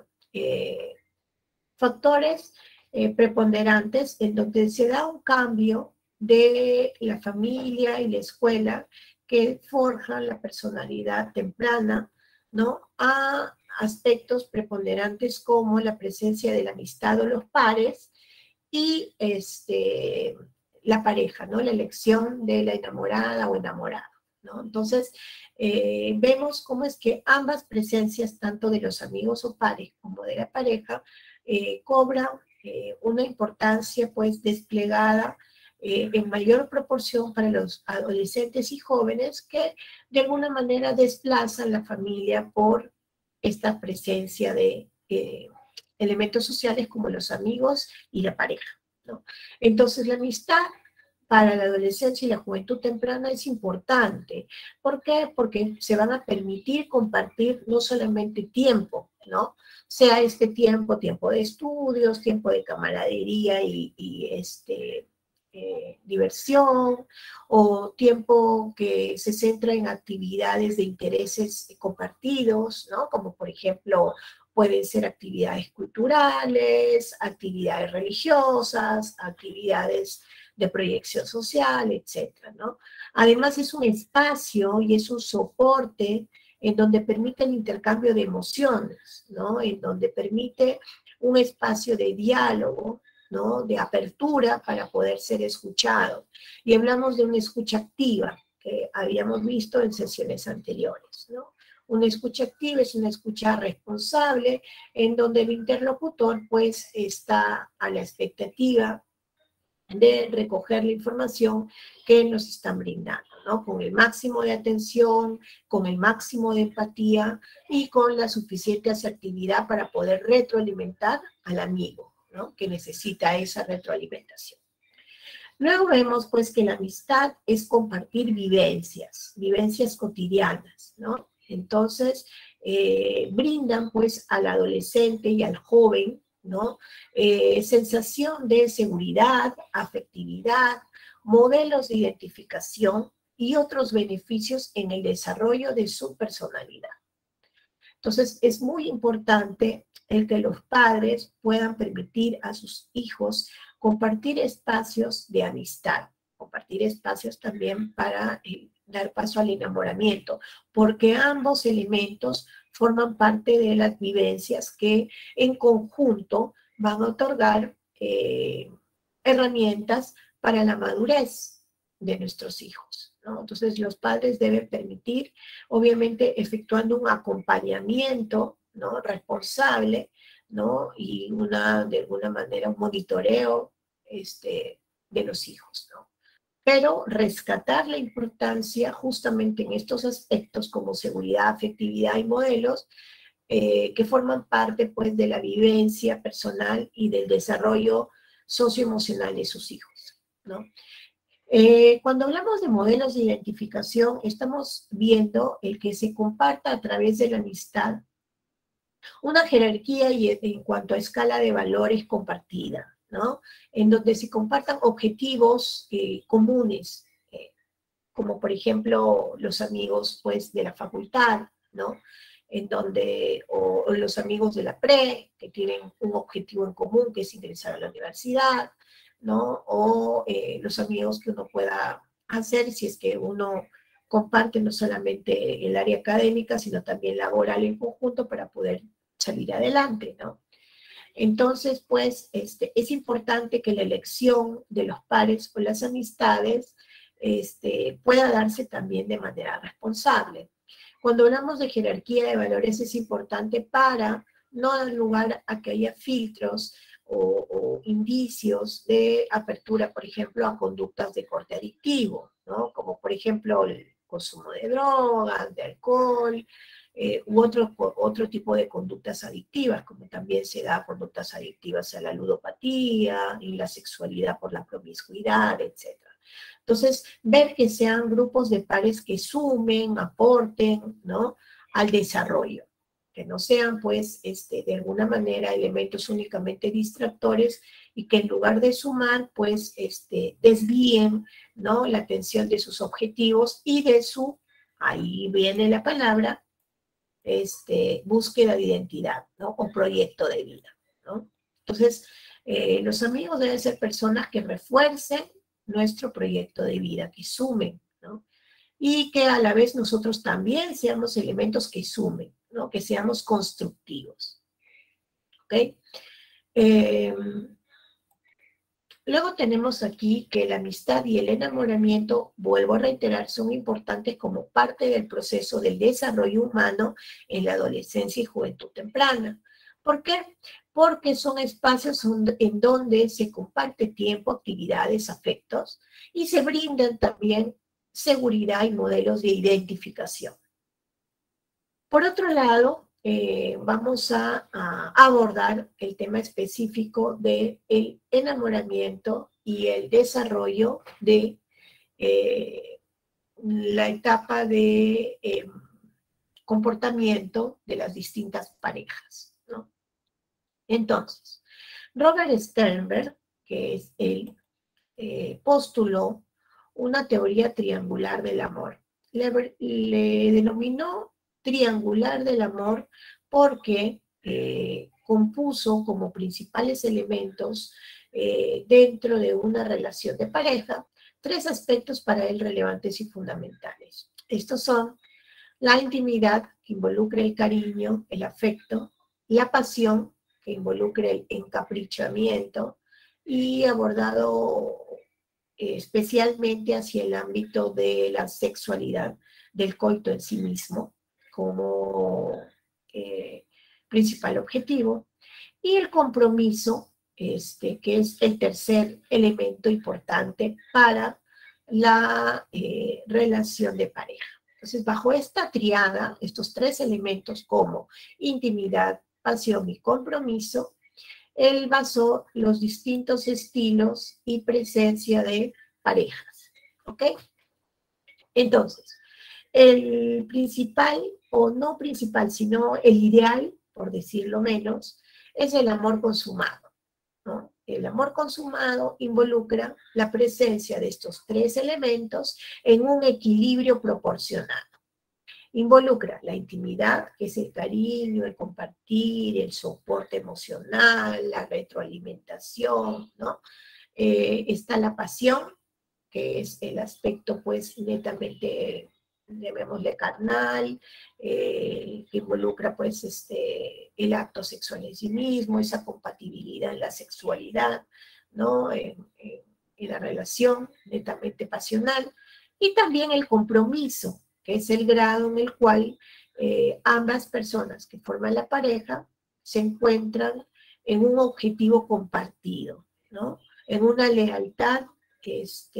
[SPEAKER 1] factores preponderantes en donde se da un cambio de la familia y la escuela que forjan la personalidad temprana, ¿no? A aspectos preponderantes como la presencia de la amistad o los pares y la pareja, ¿no? La elección de la enamorada o enamorado, ¿no? Entonces, vemos cómo es que ambas presencias, tanto de los amigos o pares como de la pareja, cobran una importancia, pues, desplegada en mayor proporción para los adolescentes y jóvenes que, de alguna manera, desplazan la familia por esta presencia de elementos sociales como los amigos y la pareja, ¿no? Entonces, la amistad para la adolescencia y la juventud temprana es importante. ¿Por qué? Porque se van a permitir compartir no solamente tiempo, ¿no? Sea este tiempo, tiempo de estudios, tiempo de camaradería y diversión, o tiempo que se centra en actividades de intereses compartidos, ¿no? Como por ejemplo pueden ser actividades culturales, actividades religiosas, actividades de proyección social, etcétera, ¿no? Además es un espacio y es un soporte en donde permite el intercambio de emociones, ¿no? En donde permite un espacio de diálogo, ¿no? De apertura para poder ser escuchado. Y hablamos de una escucha activa que habíamos visto en sesiones anteriores, ¿no? Una escucha activa es una escucha responsable en donde el interlocutor pues está a la expectativa de recoger la información que nos están brindando, ¿no? Con el máximo de atención, con el máximo de empatía y con la suficiente asertividad para poder retroalimentar al amigo, ¿no? Que necesita esa retroalimentación. Luego vemos pues que la amistad es compartir vivencias cotidianas, ¿no? Entonces, brindan pues al adolescente y al joven, ¿no? Sensación de seguridad, afectividad, modelos de identificación y otros beneficios en el desarrollo de su personalidad. Entonces, es muy importante el que los padres puedan permitir a sus hijos compartir espacios de amistad, compartir espacios también para dar paso al enamoramiento, porque ambos elementos forman parte de las vivencias que en conjunto van a otorgar herramientas para la madurez de nuestros hijos, ¿no? Entonces los padres deben permitir, obviamente efectuando un acompañamiento, ¿no? Responsable, ¿no? Y de alguna manera un monitoreo de los hijos, ¿no? Pero rescatar la importancia justamente en estos aspectos como seguridad, afectividad y modelos que forman parte pues de la vivencia personal y del desarrollo socioemocional de sus hijos, ¿no? Cuando hablamos de modelos de identificación, estamos viendo el que se comparta a través de la amistad una jerarquía en cuanto a escala de valores compartida, ¿no? En donde se compartan objetivos comunes, como por ejemplo los amigos pues de la facultad, ¿no? En donde, o los amigos de la pre, que tienen un objetivo en común, que es ingresar a la universidad, ¿no? O los amigos que uno pueda hacer si es que uno comparte no solamente el área académica, sino también laboral en conjunto para poder salir adelante, ¿no? Entonces, pues, es importante que la elección de los pares o las amistades pueda darse también de manera responsable. Cuando hablamos de jerarquía de valores es importante para no dar lugar a que haya filtros o indicios de apertura, por ejemplo, a conductas de corte adictivo, ¿no? Como por ejemplo el consumo de drogas, de alcohol, u otro tipo de conductas adictivas, como también se da conductas adictivas a la ludopatía y la sexualidad por la promiscuidad, etc. Entonces, ver que sean grupos de pares que sumen, aporten, ¿no?, al desarrollo, que no sean, pues, de alguna manera elementos únicamente distractores y que en lugar de sumar, pues, desvíen, ¿no?, la atención de sus objetivos y de su, ahí viene la palabra, búsqueda de identidad, ¿no?, o proyecto de vida, ¿no? Entonces, los amigos deben ser personas que refuercen nuestro proyecto de vida, que sumen, ¿no? Y que a la vez nosotros también seamos elementos que sumen, ¿no? Que seamos constructivos, ¿ok? Luego tenemos aquí que la amistad y el enamoramiento, vuelvo a reiterar, son importantes como parte del proceso del desarrollo humano en la adolescencia y juventud temprana. ¿Por qué? Porque son espacios en donde se comparte tiempo, actividades, afectos, y se brindan también seguridad y modelos de identificación. Por otro lado, vamos a abordar el tema específico del enamoramiento y el desarrollo de la etapa de comportamiento de las distintas parejas, ¿no? Entonces, Robert Sternberg, que es él, postuló una teoría triangular del amor. Le denominó triangular del amor porque compuso como principales elementos dentro de una relación de pareja 3 aspectos para él relevantes y fundamentales. Estos son la intimidad, que involucra el cariño, el afecto, la pasión, que involucra el encaprichamiento, y abordado especialmente hacia el ámbito de la sexualidad, del coito en sí mismo, como principal objetivo, y el compromiso, que es el tercer elemento importante para la relación de pareja. Entonces, bajo esta triada, estos 3 elementos como intimidad, pasión y compromiso, él basó los distintos estilos y presencia de parejas, ¿ok? Entonces, el principal, o no principal, sino el ideal, por decirlo menos, es el amor consumado, ¿no? El amor consumado involucra la presencia de estos 3 elementos en un equilibrio proporcionado. Involucra la intimidad, que es el cariño, el compartir, el soporte emocional, la retroalimentación, ¿no? Está la pasión, que es el aspecto, pues, netamente, llamémosle carnal, que involucra, pues, el acto sexual en sí mismo, esa compatibilidad en la sexualidad, ¿no? En la relación netamente pasional, y también el compromiso, que es el grado en el cual ambas personas que forman la pareja se encuentran en un objetivo compartido, ¿no? En una lealtad que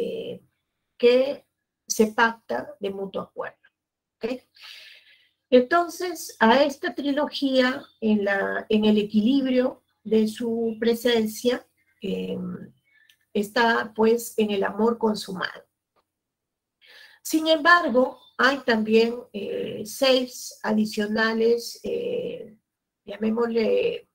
[SPEAKER 1] se pacta de mutuo acuerdo, ¿okay? Entonces, a esta trilogía, en el equilibrio de su presencia, está, pues, en el amor consumado. Sin embargo, hay también 6 adicionales, llamémosle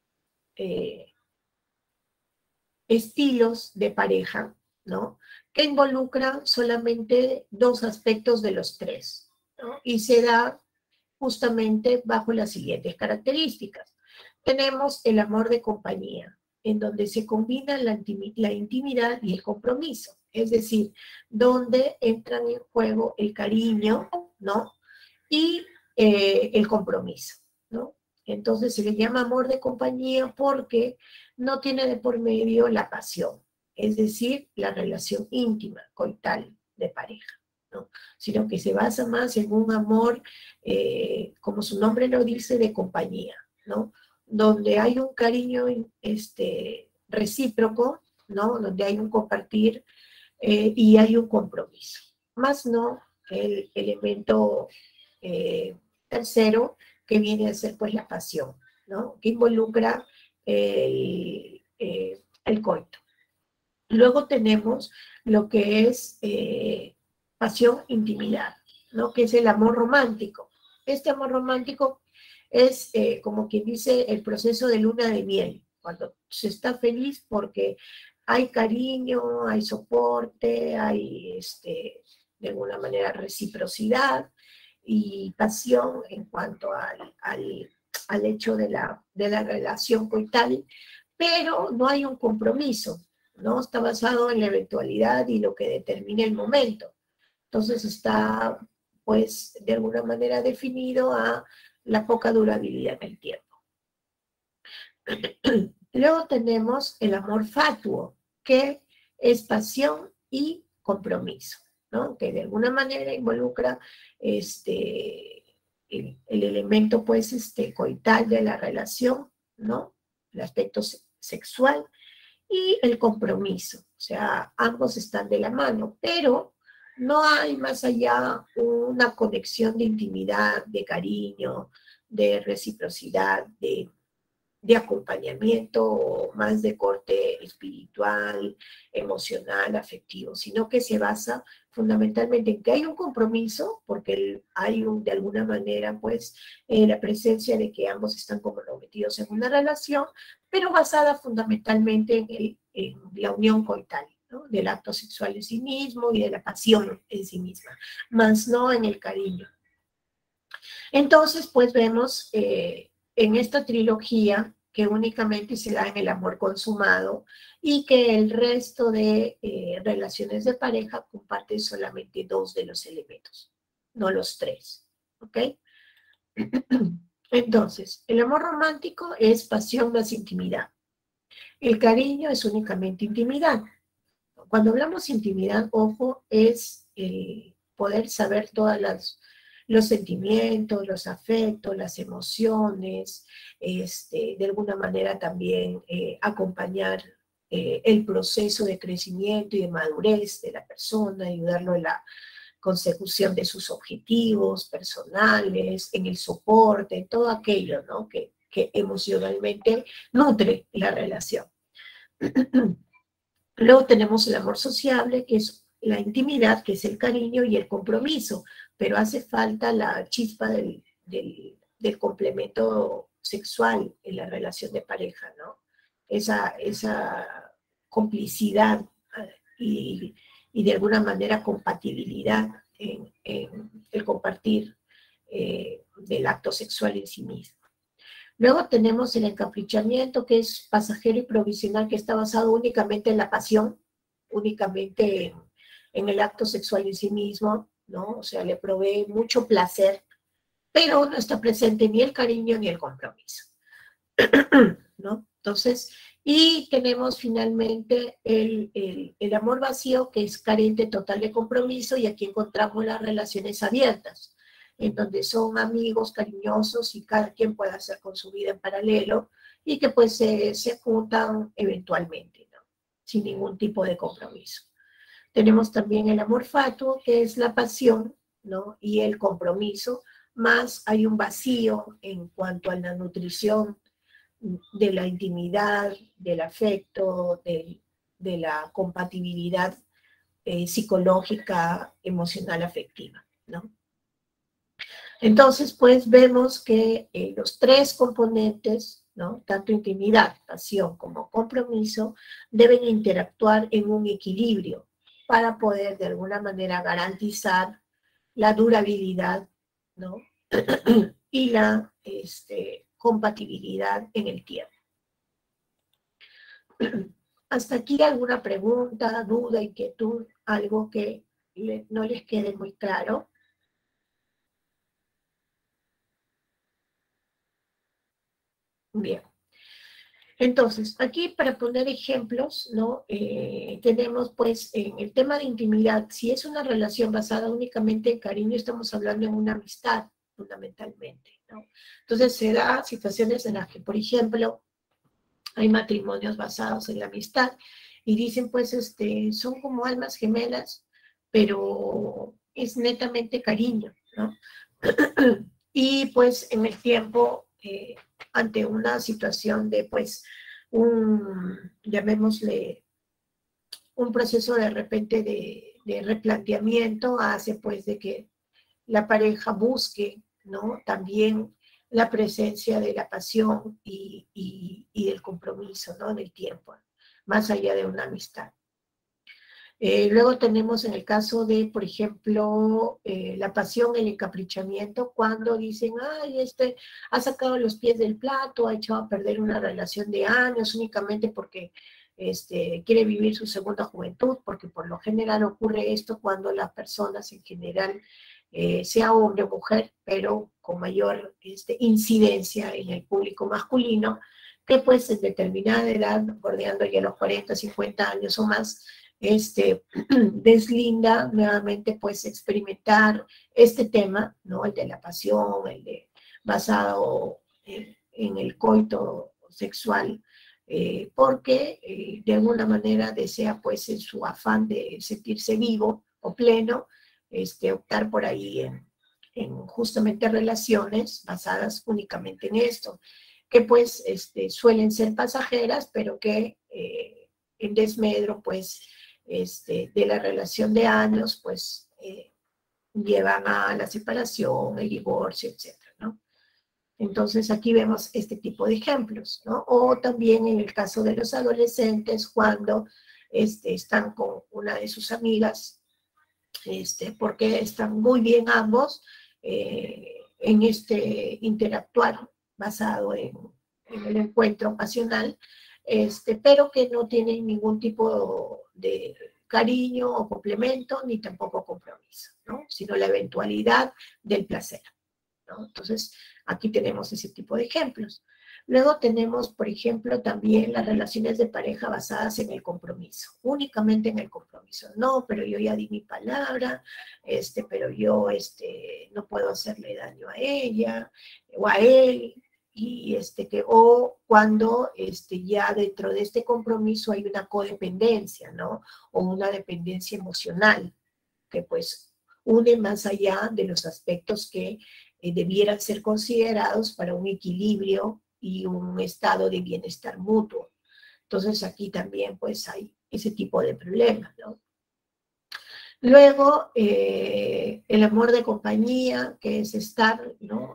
[SPEAKER 1] estilos de pareja, ¿no?, que involucran solamente 2 aspectos de los 3, ¿no? Y se da justamente bajo las siguientes características. Tenemos el amor de compañía, en donde se combina la intimidad y el compromiso, es decir, donde entran en juego el cariño, ¿no?, y el compromiso, ¿no? Entonces se le llama amor de compañía porque no tiene de por medio la pasión, es decir, la relación íntima, coital, de pareja, ¿no? Sino que se basa más en un amor, como su nombre lo dice, de compañía, ¿no? Donde hay un cariño recíproco, ¿no? Donde hay un compartir y hay un compromiso, más no el elemento tercero, que viene a ser pues la pasión, ¿no? Que involucra el coito. Luego tenemos lo que es pasión, intimidad, ¿no? Que es el amor romántico. Este amor romántico es, como quien dice, el proceso de luna de miel, cuando se está feliz porque hay cariño, hay soporte, hay de alguna manera reciprocidad y pasión en cuanto al hecho de la relación coital, pero no hay un compromiso, ¿no? Está basado en la eventualidad y lo que determina el momento. Entonces está, pues, de alguna manera definido a la poca durabilidad del tiempo. Luego tenemos el amor fatuo, que es pasión y compromiso, ¿no? Que de alguna manera involucra el elemento, pues, coital de la relación, ¿no? El aspecto sexual y el compromiso. O sea, ambos están de la mano, pero no hay más allá una conexión de intimidad, de cariño, de reciprocidad, de acompañamiento más de corte espiritual, emocional, afectivo, sino que se basa fundamentalmente en que hay un compromiso, porque hay de alguna manera, pues, la presencia de que ambos están comprometidos en una relación, pero basada fundamentalmente en la unión coital, ¿no? Del acto sexual en sí mismo y de la pasión en sí misma, más no en el cariño. Entonces, pues vemos en esta trilogía que únicamente se da en el amor consumado y que el resto de relaciones de pareja comparten solamente dos de los elementos, no los tres, ¿ok? Entonces, el amor romántico es pasión más intimidad. El cariño es únicamente intimidad. Cuando hablamos de intimidad, ojo, es poder saber los sentimientos, los afectos, las emociones, de alguna manera también acompañar el proceso de crecimiento y de madurez de la persona, ayudarlo en la consecución de sus objetivos personales, en el soporte, en todo aquello, ¿no? que emocionalmente nutre la relación. Luego tenemos el amor sociable, que es la intimidad, que es el cariño y el compromiso, pero hace falta la chispa del complemento sexual en la relación de pareja, ¿no? Esa complicidad y de alguna manera compatibilidad en el compartir del acto sexual en sí mismo. Luego tenemos el encaprichamiento, que es pasajero y provisional, que está basado únicamente en la pasión, únicamente en el acto sexual en sí mismo, ¿no? O sea, le provee mucho placer, pero no está presente ni el cariño ni el compromiso, ¿no? Entonces, y tenemos finalmente el amor vacío, que es carente total de compromiso, y aquí encontramos las relaciones abiertas, en donde son amigos cariñosos y cada quien puede hacer con su vida en paralelo y que pues se juntan eventualmente, ¿no? Sin ningún tipo de compromiso. Tenemos también el amor fatuo, que es la pasión, ¿no? Y el compromiso, más hay un vacío en cuanto a la nutrición de la intimidad, del afecto, de la compatibilidad psicológica, emocional, afectiva, ¿no? Entonces, pues vemos que los tres componentes, ¿no? Tanto intimidad, pasión como compromiso, deben interactuar en un equilibrio para poder de alguna manera garantizar la durabilidad, ¿no? Y la compatibilidad en el tiempo. ¿Hasta aquí alguna pregunta, duda, inquietud, algo que no les quede muy claro? Bien. Entonces, aquí para poner ejemplos, ¿no? Tenemos pues en el tema de intimidad, si es una relación basada únicamente en cariño, estamos hablando en una amistad, fundamentalmente, ¿no? Entonces se da situaciones en las que, por ejemplo, hay matrimonios basados en la amistad y dicen pues, son como almas gemelas, pero es netamente cariño, ¿no? Y pues en el tiempo, ante una situación de pues llamémosle, un proceso de repente de replanteamiento, hace pues de que la pareja busque, ¿no? También la presencia de la pasión y del compromiso, ¿no? Del tiempo, más allá de una amistad. Luego tenemos en el caso de, por ejemplo, la pasión, el encaprichamiento, cuando dicen, ay, ha sacado los pies del plato, ha echado a perder una relación de años únicamente porque quiere vivir su segunda juventud, porque por lo general ocurre esto cuando las personas en general, sea hombre o mujer, pero con mayor incidencia en el público masculino, que pues en determinada edad, bordeando ya los 40, 50 años o más, deslinda nuevamente pues experimentar este tema, ¿no? El de la pasión, el de basado en el coito sexual, porque de alguna manera desea pues en su afán de sentirse vivo o pleno, optar por ahí en justamente relaciones basadas únicamente en esto, que pues suelen ser pasajeras, pero que en desmedro pues de la relación de años, pues llevan a la separación, el divorcio, etcétera, ¿no? Entonces aquí vemos este tipo de ejemplos, ¿no? O también en el caso de los adolescentes, cuando están con una de sus amigas, porque están muy bien ambos en interactuar basado en el encuentro pasional, pero que no tienen ningún tipo de cariño o complemento, ni tampoco compromiso, ¿no? Sino la eventualidad del placer, ¿no? Entonces, aquí tenemos ese tipo de ejemplos. Luego tenemos, por ejemplo, también las relaciones de pareja basadas en el compromiso, únicamente en el compromiso. No, pero yo ya di mi palabra, pero yo no puedo hacerle daño a ella o a él, y o cuando ya dentro de este compromiso hay una codependencia, ¿no? O una dependencia emocional, que pues une más allá de los aspectos que debieran ser considerados para un equilibrio y un estado de bienestar mutuo. Entonces aquí también pues hay ese tipo de problemas, ¿no? Luego, el amor de compañía, que es estar, ¿no?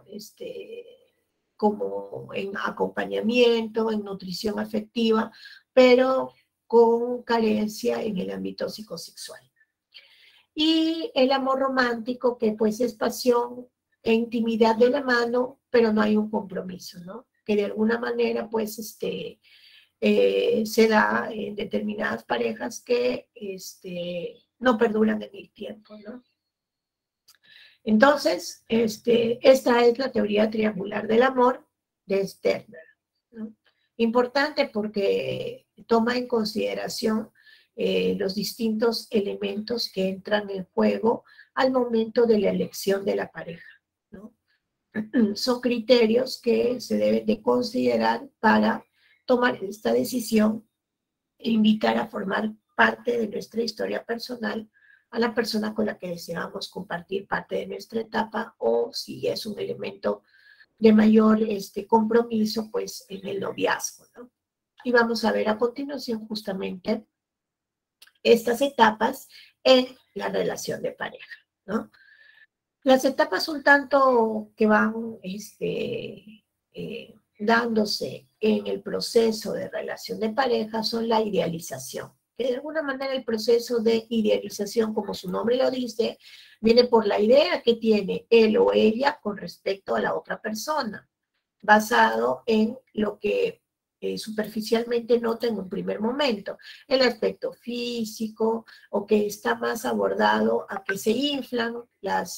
[SPEAKER 1] Como en acompañamiento, en nutrición afectiva, pero con carencia en el ámbito psicosexual. Y el amor romántico, que pues es pasión e intimidad de la mano, pero no hay un compromiso, ¿no? Que de alguna manera pues se da en determinadas parejas que no perduran en el tiempo, ¿no? Entonces, esta es la teoría triangular del amor de Stirner, ¿no? Importante porque toma en consideración los distintos elementos que entran en juego al momento de la elección de la pareja, ¿no? Son criterios que se deben de considerar para tomar esta decisión e invitar a formar parte de nuestra historia personal a la persona con la que deseamos compartir parte de nuestra etapa, o si es un elemento de mayor compromiso, pues en el noviazgo, ¿no? Y vamos a ver a continuación justamente estas etapas en la relación de pareja, ¿no? Las etapas un tanto que van dándose en el proceso de relación de pareja son la idealización, que de alguna manera el proceso de idealización, como su nombre lo dice, viene por la idea que tiene él o ella con respecto a la otra persona, basado en lo que superficialmente nota en un primer momento, el aspecto físico, o que está más abordado a que se inflan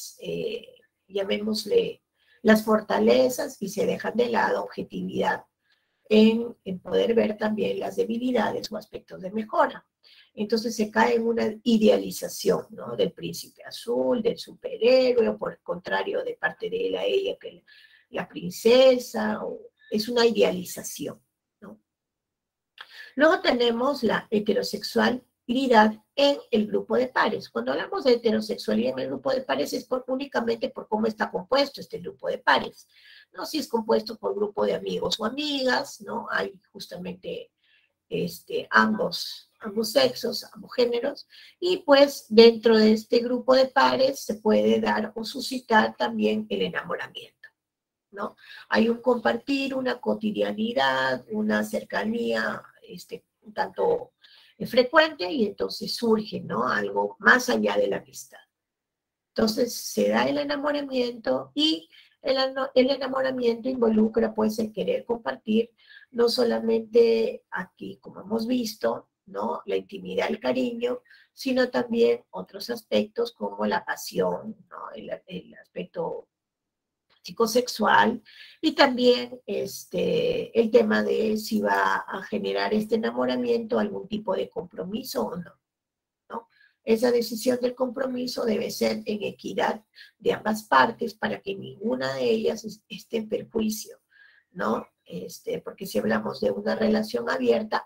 [SPEAKER 1] llamémosle, las fortalezas y se dejan de lado objetividad en poder ver también las debilidades o aspectos de mejora. Entonces se cae en una idealización, ¿no? Del príncipe azul, del superhéroe, o por el contrario, de parte de él a ella, que la princesa, o es una idealización, ¿no? Luego tenemos la heterosexualidad en el grupo de pares. Cuando hablamos de heterosexualidad en el grupo de pares es únicamente por cómo está compuesto este grupo de pares, ¿no? Si es compuesto por grupo de amigos o amigas, ¿no? Hay justamente ambos sexos, ambos géneros, y pues dentro de este grupo de pares se puede dar o suscitar también el enamoramiento, ¿no? Hay un compartir, una cotidianidad, una cercanía un tanto frecuente, y entonces surge, ¿no? Algo más allá de la amistad. Entonces se da el enamoramiento, y el enamoramiento involucra pues el querer compartir no solamente aquí, como hemos visto, ¿no? La intimidad, el cariño, sino también otros aspectos como la pasión, ¿no? El aspecto psicosexual, y también el tema de si va a generar este enamoramiento algún tipo de compromiso o no, ¿no? Esa decisión del compromiso debe ser en equidad de ambas partes para que ninguna de ellas esté en perjuicio, ¿no? Porque si hablamos de una relación abierta,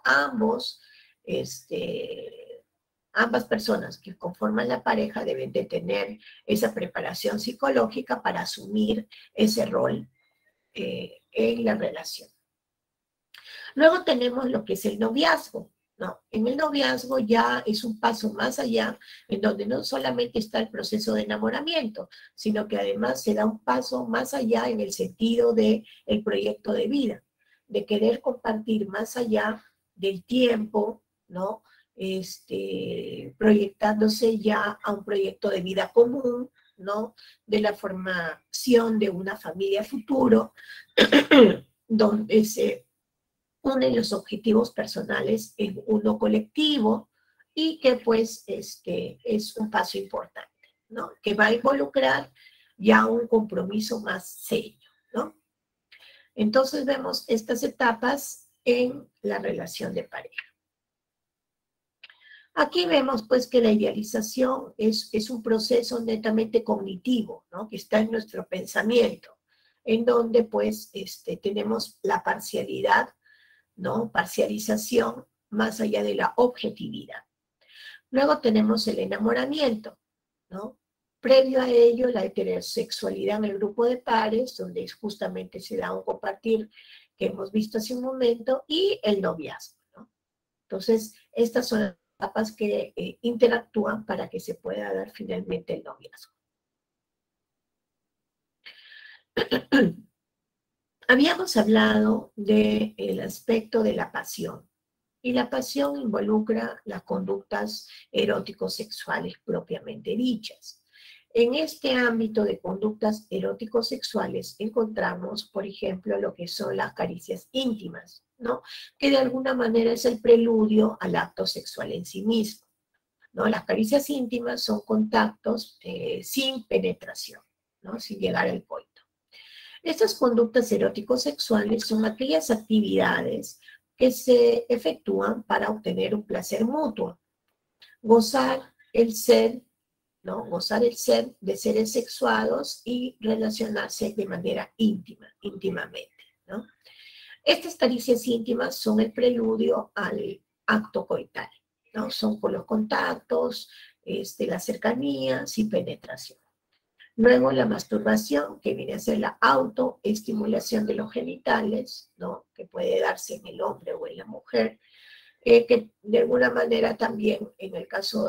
[SPEAKER 1] ambas personas que conforman la pareja deben de tener esa preparación psicológica para asumir ese rol en la relación. Luego tenemos lo que es el noviazgo, ¿no? En el noviazgo ya es un paso más allá, en donde no solamente está el proceso de enamoramiento, sino que además se da un paso más allá en el sentido del proyecto de vida, de querer compartir más allá del tiempo, ¿no? Proyectándose ya a un proyecto de vida común, ¿no? De la formación de una familia futuro, donde se unen los objetivos personales en uno colectivo, y que pues es un paso importante, ¿no? Que va a involucrar ya un compromiso más serio, ¿no? Entonces vemos estas etapas en la relación de pareja. Aquí vemos pues que la idealización es un proceso netamente cognitivo, ¿no? Que está en nuestro pensamiento, en donde pues tenemos la parcialidad, ¿no? Parcialización más allá de la objetividad. Luego tenemos el enamoramiento, ¿no? Previo a ello, la heterosexualidad en el grupo de pares, donde justamente se da un compartir que hemos visto hace un momento, y el noviazgo, ¿no? Entonces, estas son las etapas que interactúan para que se pueda dar finalmente el noviazgo. Habíamos hablado del aspecto de la pasión, y la pasión involucra las conductas erótico-sexuales propiamente dichas. En este ámbito de conductas erótico-sexuales encontramos, por ejemplo, lo que son las caricias íntimas, ¿no? Que de alguna manera es el preludio al acto sexual en sí mismo, ¿no? Las caricias íntimas son contactos sin penetración, ¿no? Sin llegar al coito. Estas conductas erótico-sexuales son aquellas actividades que se efectúan para obtener un placer mutuo, gozar el ser, ¿no? Gozar el ser de seres sexuados y relacionarse de manera íntimamente, ¿no? Estas caricias íntimas son el preludio al acto coital, ¿no? Son con los contactos, la cercanía, sin penetración. Luego la masturbación, que viene a ser la autoestimulación de los genitales, ¿no? Que puede darse en el hombre o en la mujer, que de alguna manera también en el caso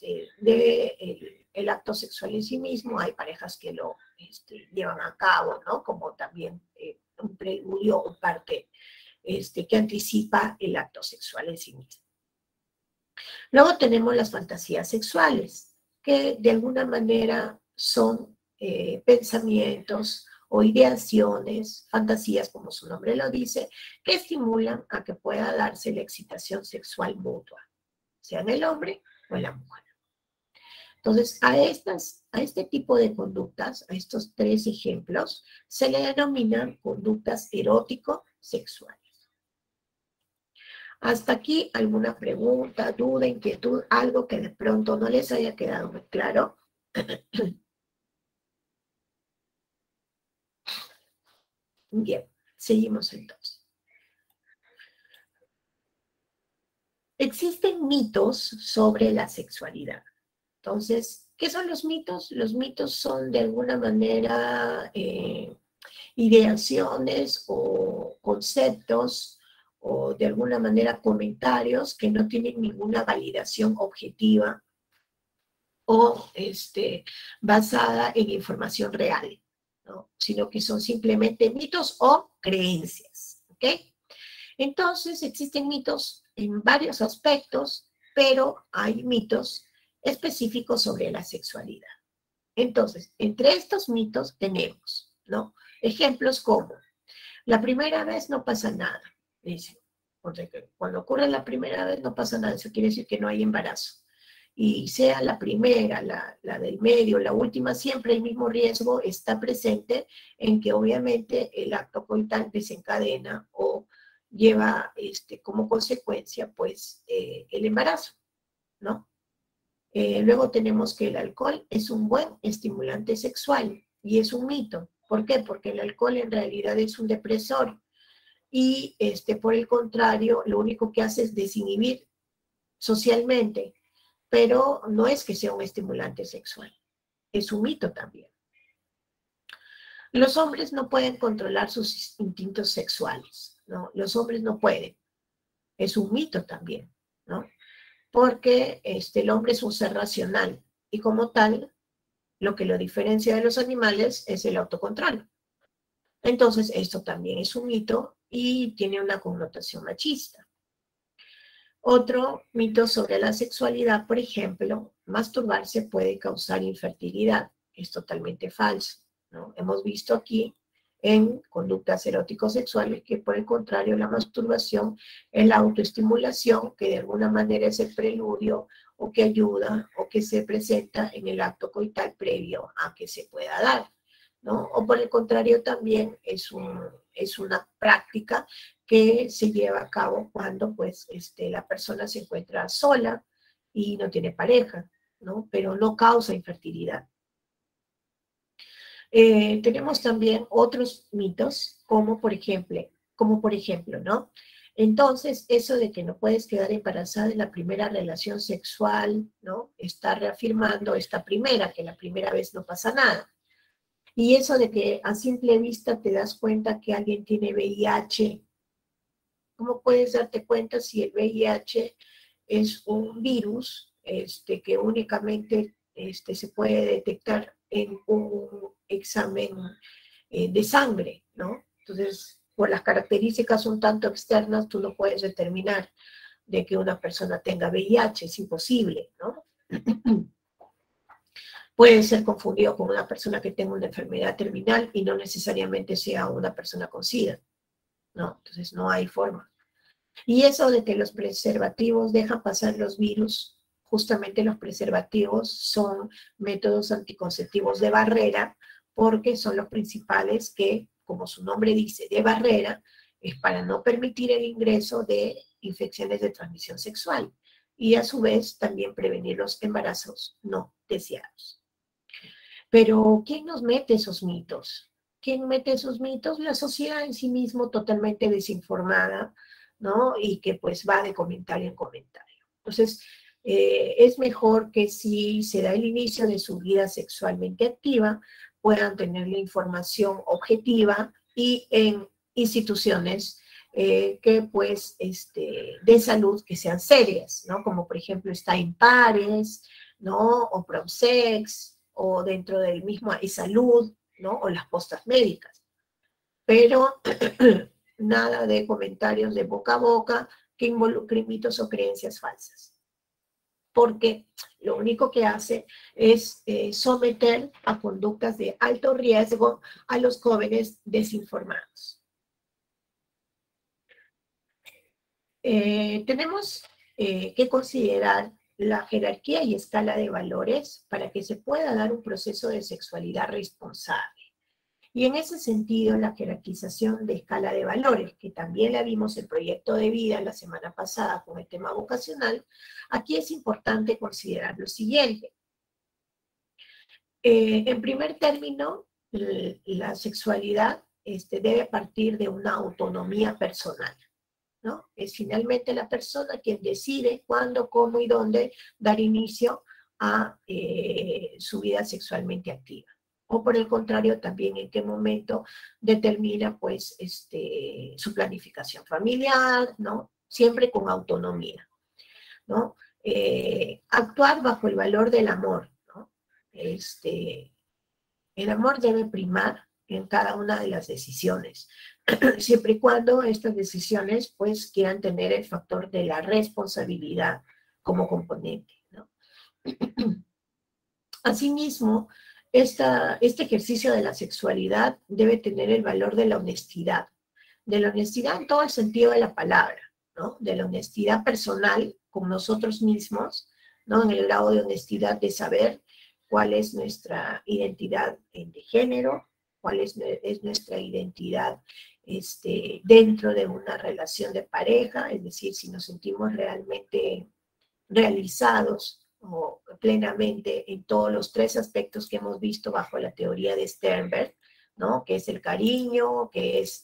[SPEAKER 1] el acto sexual en sí mismo, hay parejas que lo llevan a cabo, ¿no? Como también un preludio o parte que anticipa el acto sexual en sí mismo. Luego tenemos las fantasías sexuales, que de alguna manera son pensamientos o ideaciones, fantasías, como su nombre lo dice, que estimulan a que pueda darse la excitación sexual mutua, sea en el hombre o en la mujer. Entonces, a este tipo de conductas, a estos tres ejemplos, se le denominan conductas erótico-sexuales. Hasta aquí, ¿alguna pregunta, duda, inquietud, algo que de pronto no les haya quedado muy claro? Bien, seguimos entonces. Existen mitos sobre la sexualidad. Entonces, ¿qué son los mitos? Los mitos son de alguna manera ideaciones o conceptos o de alguna manera comentarios que no tienen ninguna validación objetiva o basada en información real, ¿no? Sino que son simplemente mitos o creencias, ¿ok? Entonces, existen mitos en varios aspectos, pero hay mitos específicos sobre la sexualidad. Entonces, entre estos mitos tenemos, ¿no? Ejemplos como, la primera vez no pasa nada, dice. Porque cuando ocurre la primera vez no pasa nada, eso quiere decir que no hay embarazo. Y sea la primera, la del medio, la última, siempre el mismo riesgo está presente en que obviamente el acto coital desencadena o lleva como consecuencia pues el embarazo, ¿no? Luego tenemos que el alcohol es un buen estimulante sexual y es un mito. ¿Por qué? Porque el alcohol en realidad es un depresor y por el contrario, lo único que hace es desinhibir socialmente, pero no es que sea un estimulante sexual, es un mito también. Los hombres no pueden controlar sus instintos sexuales, ¿no? Los hombres no pueden, es un mito también, ¿no? Porque el hombre es un ser racional y como tal, lo que lo diferencia de los animales es el autocontrol. Entonces, esto también es un mito y tiene una connotación machista. Otro mito sobre la sexualidad, por ejemplo, masturbarse puede causar infertilidad. Es totalmente falso, ¿no? Hemos visto aquí en conductas erótico-sexuales que por el contrario la masturbación es la autoestimulación que de alguna manera es el preludio o que ayuda o que se presenta en el acto coital previo a que se pueda dar, ¿no? O por el contrario también es una práctica que se lleva a cabo cuando pues la persona se encuentra sola y no tiene pareja, ¿no? Pero no causa infertilidad. Tenemos también otros mitos, como por ejemplo, ¿no? Entonces, eso de que no puedes quedar embarazada en la primera relación sexual, ¿no? Está reafirmando esta primera, que la primera vez no pasa nada. Y eso de que a simple vista te das cuenta que alguien tiene VIH, ¿cómo puedes darte cuenta si el VIH es un virus que únicamente se puede detectar en un examen de sangre, ¿no? Entonces, por las características un tanto externas, tú no puedes determinar de que una persona tenga VIH, es imposible, ¿no? Puede ser confundido con una persona que tenga una enfermedad terminal y no necesariamente sea una persona con SIDA, ¿no? Entonces, no hay forma. Y eso de que los preservativos dejan pasar los virus, justamente los preservativos son métodos anticonceptivos de barrera, porque son los principales que, como su nombre dice, de barrera, es para no permitir el ingreso de infecciones de transmisión sexual y a su vez también prevenir los embarazos no deseados. Pero, ¿quién nos mete esos mitos? ¿Quién mete esos mitos? La sociedad en sí mismo totalmente desinformada, ¿no? Y que pues va de comentario en comentario. Entonces, es mejor que si se da el inicio de su vida sexualmente activa, puedan tener la información objetiva y en instituciones que pues de salud que sean serias, ¿no? Como por ejemplo está Impares, ¿no? O Pромsex, o dentro del mismo salud, ¿no? O las postas médicas. Pero nada de comentarios de boca a boca que involucren mitos o creencias falsas. Porque lo único que hace es someter a conductas de alto riesgo a los jóvenes desinformados. Tenemos que considerar la jerarquía y escala de valores para que se pueda dar un proceso de sexualidad responsable. Y en ese sentido, la jerarquización de escala de valores, que también la vimos en Proyecto de Vida la semana pasada con el tema vocacional, aquí es importante considerar lo siguiente. En primer término, la sexualidad debe partir de una autonomía personal, ¿no? Es finalmente la persona quien decide cuándo, cómo y dónde dar inicio a su vida sexualmente activa. O por el contrario, también en qué momento determina, pues, su planificación familiar, ¿no? Siempre con autonomía, ¿no? Actuar bajo el valor del amor, ¿no? El amor debe primar en cada una de las decisiones, siempre y cuando estas decisiones, pues, quieran tener el factor de la responsabilidad como componente, ¿no? Asimismo, este ejercicio de la sexualidad debe tener el valor de la honestidad en todo el sentido de la palabra, ¿no? De la honestidad personal con nosotros mismos, ¿no? En el grado de honestidad de saber cuál es nuestra identidad de género, cuál es nuestra identidad dentro de una relación de pareja, es decir, si nos sentimos realmente realizados o plenamente en todos los tres aspectos que hemos visto bajo la teoría de Sternberg, ¿no? Que es el cariño, que es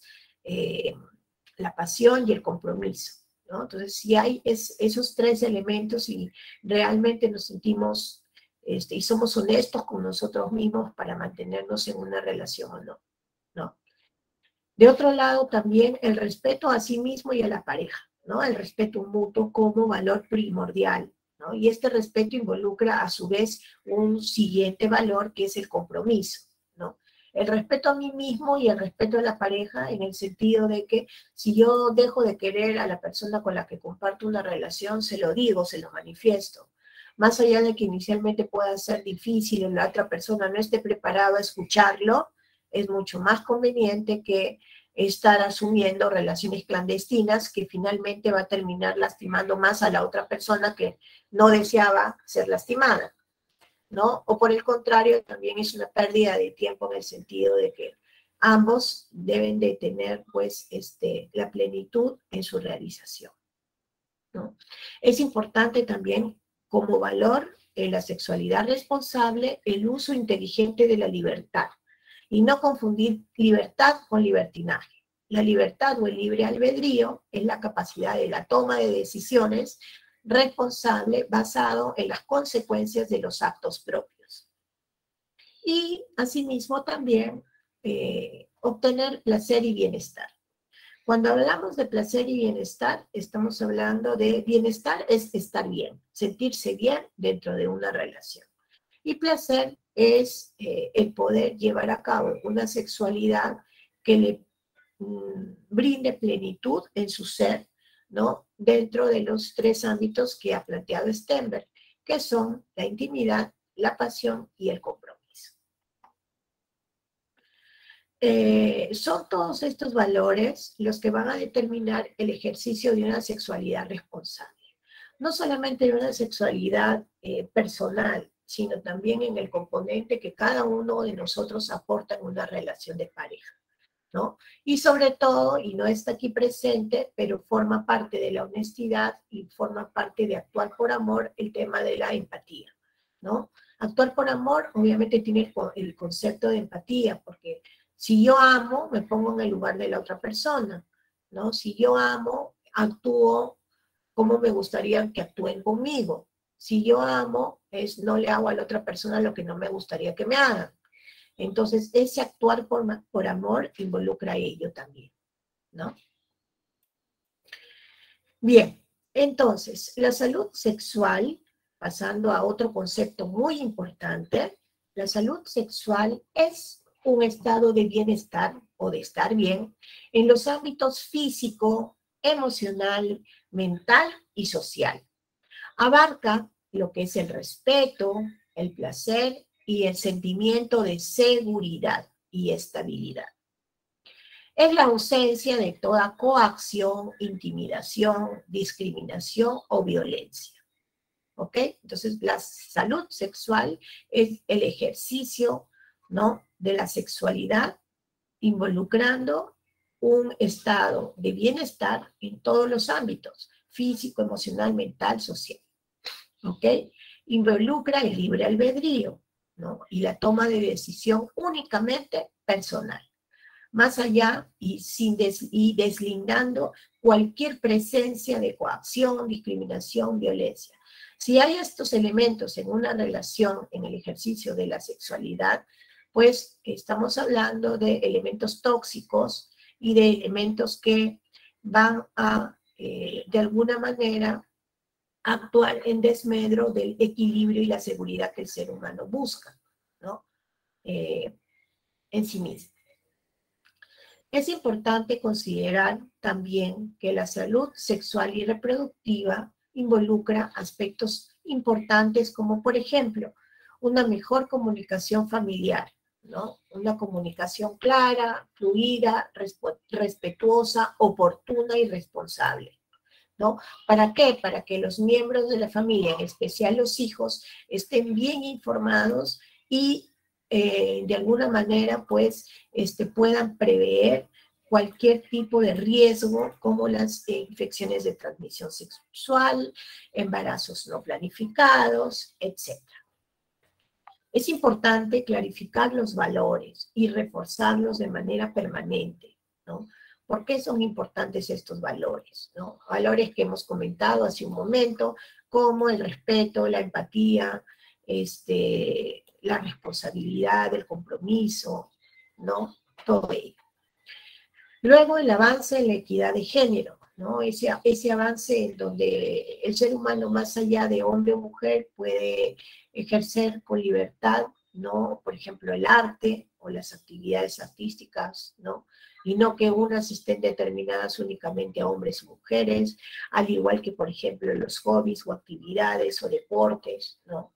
[SPEAKER 1] la pasión y el compromiso, ¿no? Entonces, si hay esos tres elementos y realmente nos sentimos y somos honestos con nosotros mismos para mantenernos en una relación o no, ¿no? De otro lado, también el respeto a sí mismo y a la pareja, ¿no? El respeto mutuo como valor primordial, ¿no? Y este respeto involucra a su vez un siguiente valor que es el compromiso, ¿no? El respeto a mí mismo y el respeto a la pareja en el sentido de que si yo dejo de querer a la persona con la que comparto una relación, se lo digo, se lo manifiesto. Más allá de que inicialmente pueda ser difícil o la otra persona no esté preparada a escucharlo, es mucho más conveniente que estar asumiendo relaciones clandestinas que finalmente va a terminar lastimando más a la otra persona que no deseaba ser lastimada, ¿no? O por el contrario, también es una pérdida de tiempo en el sentido de que ambos deben de tener, pues, la plenitud en su realización, ¿no? Es importante también como valor en la sexualidad responsable el uso inteligente de la libertad y no confundir libertad con libertinaje. La libertad o el libre albedrío es la capacidad de la toma de decisiones responsable basado en las consecuencias de los actos propios. Y asimismo también obtener placer y bienestar. Cuando hablamos de placer y bienestar, estamos hablando de bienestar es estar bien, sentirse bien dentro de una relación. Y placer es el poder llevar a cabo una sexualidad que le brinde plenitud en su ser, ¿no? Dentro de los tres ámbitos que ha planteado Sternberg, que son la intimidad, la pasión y el compromiso. Son todos estos valores los que van a determinar el ejercicio de una sexualidad responsable. No solamente de una sexualidad personal, sino también en el componente que cada uno de nosotros aporta en una relación de pareja, ¿no? Y sobre todo, y no está aquí presente, pero forma parte de la honestidad y forma parte de actuar por amor, el tema de la empatía, ¿no? Actuar por amor obviamente tiene el concepto de empatía, porque si yo amo, me pongo en el lugar de la otra persona, ¿no? Si yo amo, actúo como me gustaría que actúen conmigo. Si yo amo, no le hago a la otra persona lo que no me gustaría que me hagan. Entonces, ese actuar por amor involucra ello también, ¿no? Bien, entonces, la salud sexual, pasando a otro concepto muy importante, la salud sexual es un estado de bienestar o de estar bien en los ámbitos físico, emocional, mental y social. Abarca lo que es el respeto, el placer y el sentimiento de seguridad y estabilidad. Es la ausencia de toda coacción, intimidación, discriminación o violencia. ¿Ok? Entonces, la salud sexual es el ejercicio, ¿no?, de la sexualidad involucrando un estado de bienestar en todos los ámbitos, físico, emocional, mental, social. ¿Ok? Involucra el libre albedrío, ¿no? Y la toma de decisión únicamente personal. Más allá y deslindando cualquier presencia de coacción, discriminación, violencia. Si hay estos elementos en una relación, en el ejercicio de la sexualidad, pues estamos hablando de elementos tóxicos y de elementos que van a, de alguna manera, actuar en desmedro del equilibrio y la seguridad que el ser humano busca, ¿no? En sí mismo. Es importante considerar también que la salud sexual y reproductiva involucra aspectos importantes como, por ejemplo, una mejor comunicación familiar, ¿no? Una comunicación clara, fluida, respetuosa, oportuna y responsable, ¿no? ¿Para qué? Para que los miembros de la familia, en especial los hijos, estén bien informados y de alguna manera, pues, puedan prever cualquier tipo de riesgo, como las infecciones de transmisión sexual, embarazos no planificados, etc. Es importante clarificar los valores y reforzarlos de manera permanente, ¿no? ¿Por qué son importantes estos valores, ¿no? Valores que hemos comentado hace un momento, como el respeto, la empatía, la responsabilidad, el compromiso, ¿no? Todo ello. Luego el avance en la equidad de género, ¿no? Ese avance en donde el ser humano, más allá de hombre o mujer, puede ejercer con libertad, ¿no? Por ejemplo, el arte o las actividades artísticas, ¿no? Y no que unas estén determinadas únicamente a hombres y mujeres, al igual que, por ejemplo, los hobbies o actividades o deportes, ¿no?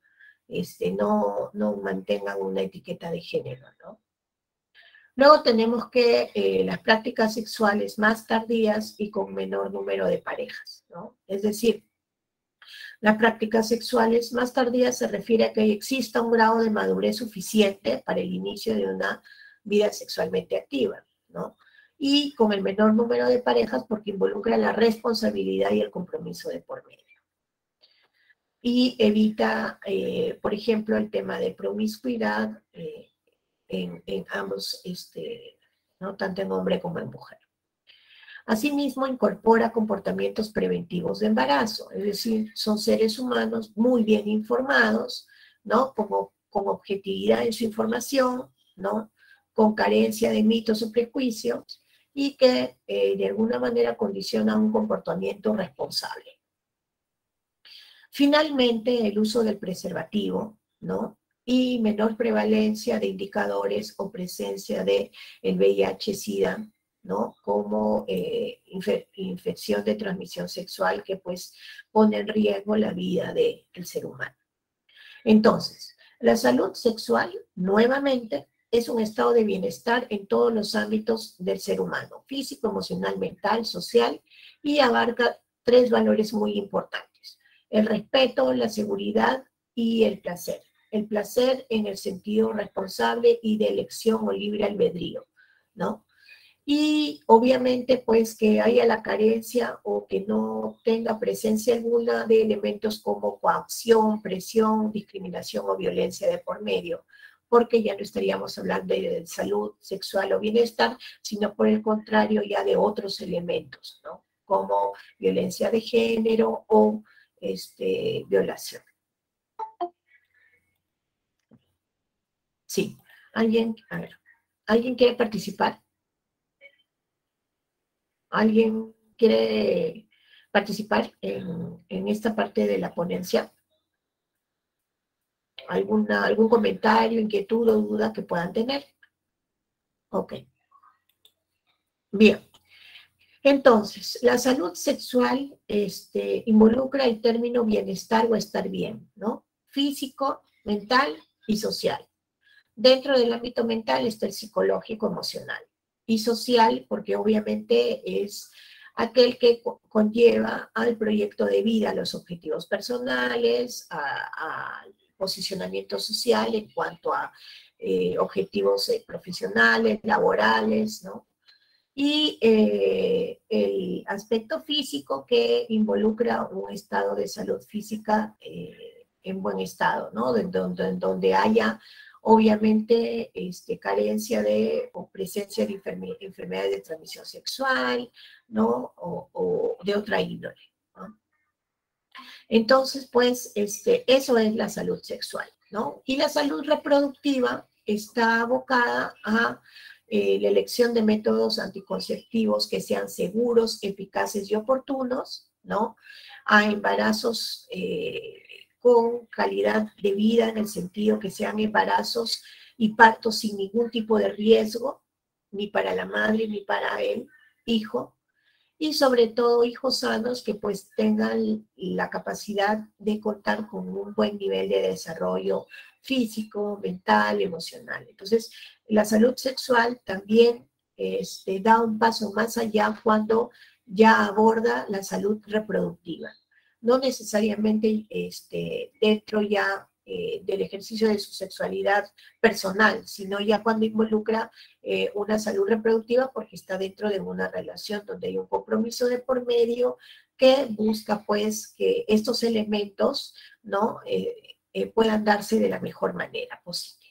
[SPEAKER 1] No mantengan una etiqueta de género, ¿no? Luego tenemos que las prácticas sexuales más tardías y con menor número de parejas, ¿no? Es decir, las prácticas sexuales más tardías se refiere a que exista un grado de madurez suficiente para el inicio de una vida sexualmente activa, ¿no? Y con el menor número de parejas porque involucra la responsabilidad y el compromiso de por medio. Y evita, por ejemplo, el tema de promiscuidad en ambos, ¿no? Tanto en hombre como en mujer. Asimismo, incorpora comportamientos preventivos de embarazo, es decir, son seres humanos muy bien informados, ¿no? Con objetividad en su información, ¿no? Con carencia de mitos o prejuicios, y que de alguna manera condicionan un comportamiento responsable. Finalmente, el uso del preservativo, ¿no? Y menor prevalencia de indicadores o presencia del VIH-Sida, ¿no? Como infección de transmisión sexual que pues pone en riesgo la vida del ser humano. Entonces, la salud sexual, nuevamente, es un estado de bienestar en todos los ámbitos del ser humano, físico, emocional, mental, social, y abarca 3 valores muy importantes: el respeto, la seguridad y el placer. El placer en el sentido responsable y de elección o libre albedrío, ¿no? Y obviamente pues que haya la carencia o que no tenga presencia alguna de elementos como coacción, presión, discriminación o violencia de por medio, porque ya no estaríamos hablando de salud sexual o bienestar, sino por el contrario ya de otros elementos, ¿no? Como violencia de género o violación. Sí, ¿alguien quiere participar? ¿Alguien quiere participar en esta parte de la ponencia? ¿Algún comentario, inquietud o duda que puedan tener? Ok. Bien. Entonces, la salud sexual involucra el término bienestar o estar bien, ¿no? Físico, mental y social. Dentro del ámbito mental está el psicológico, emocional. Y social, porque obviamente es aquel que conlleva al proyecto de vida, a los objetivos personales, al posicionamiento social en cuanto a objetivos profesionales, laborales, ¿no? Y el aspecto físico que involucra un estado de salud física en buen estado, ¿no? Donde haya, obviamente, carencia de o presencia de enfermedades de transmisión sexual, ¿no? O de otra índole, ¿no? Entonces, pues, eso es la salud sexual, ¿no? Y la salud reproductiva está abocada a la elección de métodos anticonceptivos que sean seguros, eficaces y oportunos, ¿no? A embarazos con calidad de vida, en el sentido que sean embarazos y partos sin ningún tipo de riesgo, ni para la madre ni para el hijo, y sobre todo hijos sanos que pues tengan la capacidad de contar con un buen nivel de desarrollo físico, mental, emocional. Entonces, la salud sexual también da un paso más allá cuando ya aborda la salud reproductiva. No necesariamente dentro ya del ejercicio de su sexualidad personal, sino ya cuando involucra una salud reproductiva, porque está dentro de una relación donde hay un compromiso de por medio que busca pues que estos elementos, ¿no? Puedan darse de la mejor manera posible.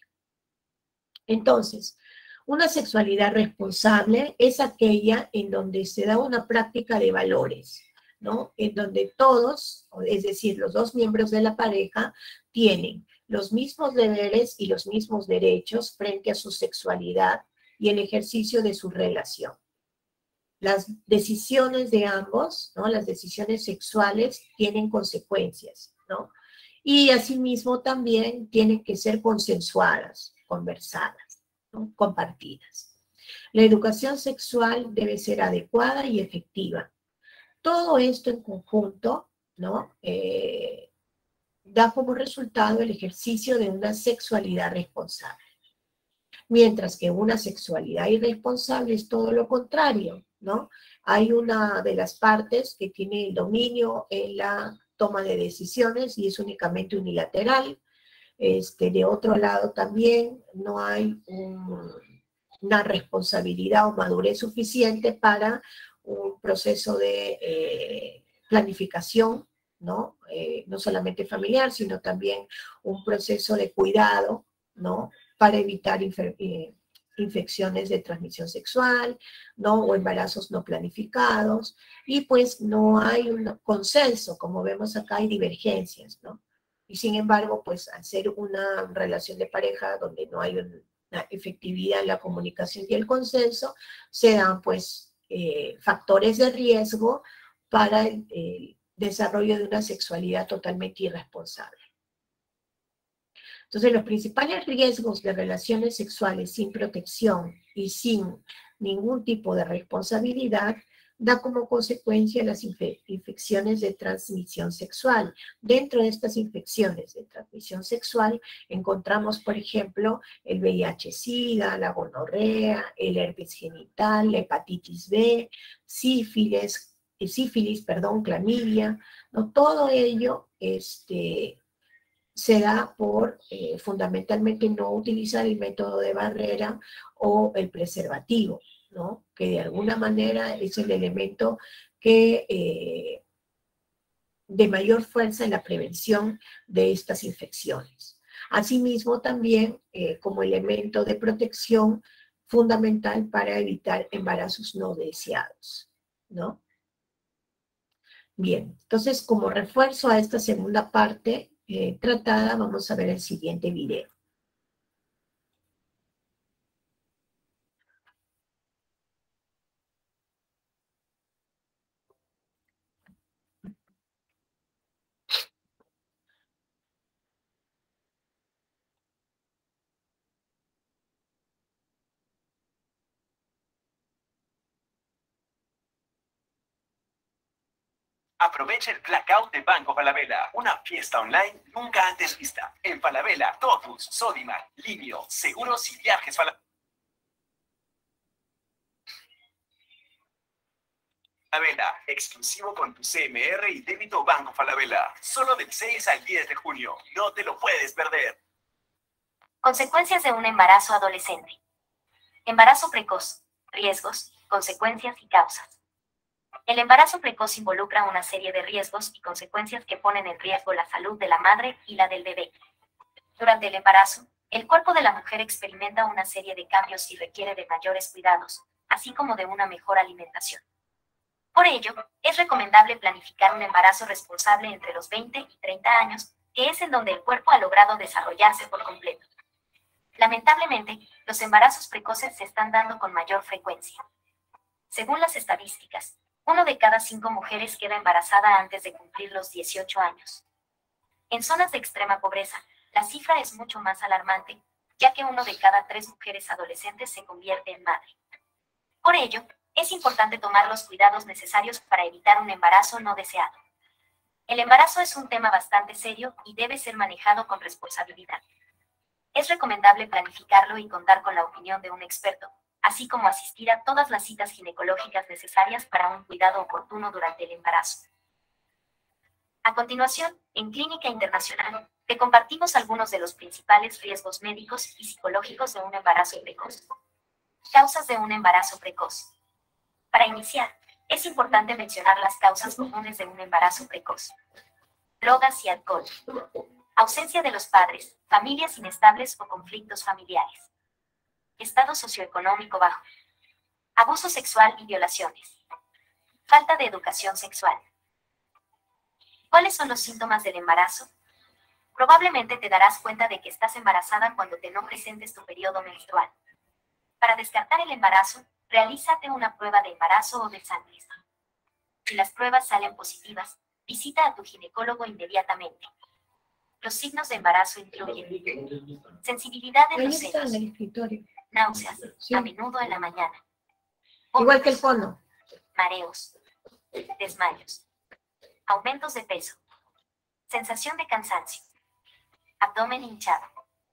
[SPEAKER 1] Entonces, una sexualidad responsable es aquella en donde se da una práctica de valores, ¿no? En donde todos, es decir, los dos miembros de la pareja, tienen los mismos deberes y los mismos derechos frente a su sexualidad y el ejercicio de su relación. Las decisiones de ambos, ¿no? Las decisiones sexuales tienen consecuencias, ¿no? Y asimismo también tienen que ser consensuadas, conversadas, ¿no? Compartidas. La educación sexual debe ser adecuada y efectiva. Todo esto en conjunto, ¿no? Da como resultado el ejercicio de una sexualidad responsable. Mientras que una sexualidad irresponsable es todo lo contrario, ¿no? Hay una de las partes que tiene el dominio en la toma de decisiones y es únicamente unilateral. De otro lado también no hay una responsabilidad o madurez suficiente para un proceso de planificación, ¿no? No solamente familiar, sino también un proceso de cuidado, ¿no? Para evitar infecciones de transmisión sexual, ¿no? O embarazos no planificados, y pues no hay un consenso, como vemos acá hay divergencias, ¿no? Y sin embargo, pues al ser una relación de pareja donde no hay una efectividad en la comunicación y el consenso, se dan pues factores de riesgo para el desarrollo de una sexualidad totalmente irresponsable. Entonces, los principales riesgos de relaciones sexuales sin protección y sin ningún tipo de responsabilidad da como consecuencia las infecciones de transmisión sexual. Dentro de estas infecciones de transmisión sexual encontramos, por ejemplo, el VIH-Sida, la gonorrea, el herpes genital, la hepatitis B, sífilis, clamidia, ¿no? Todo ello se da por fundamentalmente no utilizar el método de barrera o el preservativo, ¿no? Que de alguna manera es el elemento que de mayor fuerza en la prevención de estas infecciones. Asimismo, también como elemento de protección fundamental para evitar embarazos no deseados, ¿no? Bien, entonces como refuerzo a esta segunda parte tratada, vamos a ver el siguiente video.
[SPEAKER 5] Aprovecha el blackout de Banco Falabella, una fiesta online nunca antes vista. En Falabella, Totus, Sodimac, Livio, Seguros y Viajes Falabella. Falabella, exclusivo con tu CMR y débito Banco Falabella. Solo del 6 al 10 de junio. No te lo puedes perder.
[SPEAKER 6] Consecuencias de un embarazo adolescente. Embarazo precoz. Riesgos, consecuencias y causas. El embarazo precoz involucra una serie de riesgos y consecuencias que ponen en riesgo la salud de la madre y la del bebé. Durante el embarazo, el cuerpo de la mujer experimenta una serie de cambios y requiere de mayores cuidados, así como de una mejor alimentación. Por ello, es recomendable planificar un embarazo responsable entre los 20 y 30 años, que es en donde el cuerpo ha logrado desarrollarse por completo. Lamentablemente, los embarazos precoces se están dando con mayor frecuencia. Según las estadísticas, 1 de cada 5 mujeres queda embarazada antes de cumplir los 18 años. En zonas de extrema pobreza, la cifra es mucho más alarmante, ya que 1 de cada 3 mujeres adolescentes se convierte en madre. Por ello, es importante tomar los cuidados necesarios para evitar un embarazo no deseado. El embarazo es un tema bastante serio y debe ser manejado con responsabilidad. Es recomendable planificarlo y contar con la opinión de un experto, así como asistir a todas las citas ginecológicas necesarias para un cuidado oportuno durante el embarazo. A continuación, en Clínica Internacional, te compartimos algunos de los principales riesgos médicos y psicológicos de un embarazo precoz. Causas de un embarazo precoz. Para iniciar, es importante mencionar las causas comunes de un embarazo precoz. Drogas y alcohol. Ausencia de los padres, familias inestables o conflictos familiares. Estado socioeconómico bajo. Abuso sexual y violaciones. Falta de educación sexual. ¿Cuáles son los síntomas del embarazo? Probablemente te darás cuenta de que estás embarazada cuando te no presentes tu periodo menstrual. Para descartar el embarazo, realízate una prueba de embarazo o de sangre. Si las pruebas salen positivas, visita a tu ginecólogo inmediatamente. Los signos de embarazo incluyen sensibilidad en
[SPEAKER 1] Ahí
[SPEAKER 6] los
[SPEAKER 1] está en
[SPEAKER 6] senos,
[SPEAKER 1] el escritorio.
[SPEAKER 6] náuseas,
[SPEAKER 1] Sí.
[SPEAKER 6] a menudo en la mañana,
[SPEAKER 1] Igual que el
[SPEAKER 6] vómitos,
[SPEAKER 1] fondo.
[SPEAKER 6] mareos, desmayos, aumentos de peso, sensación de cansancio, abdomen hinchado.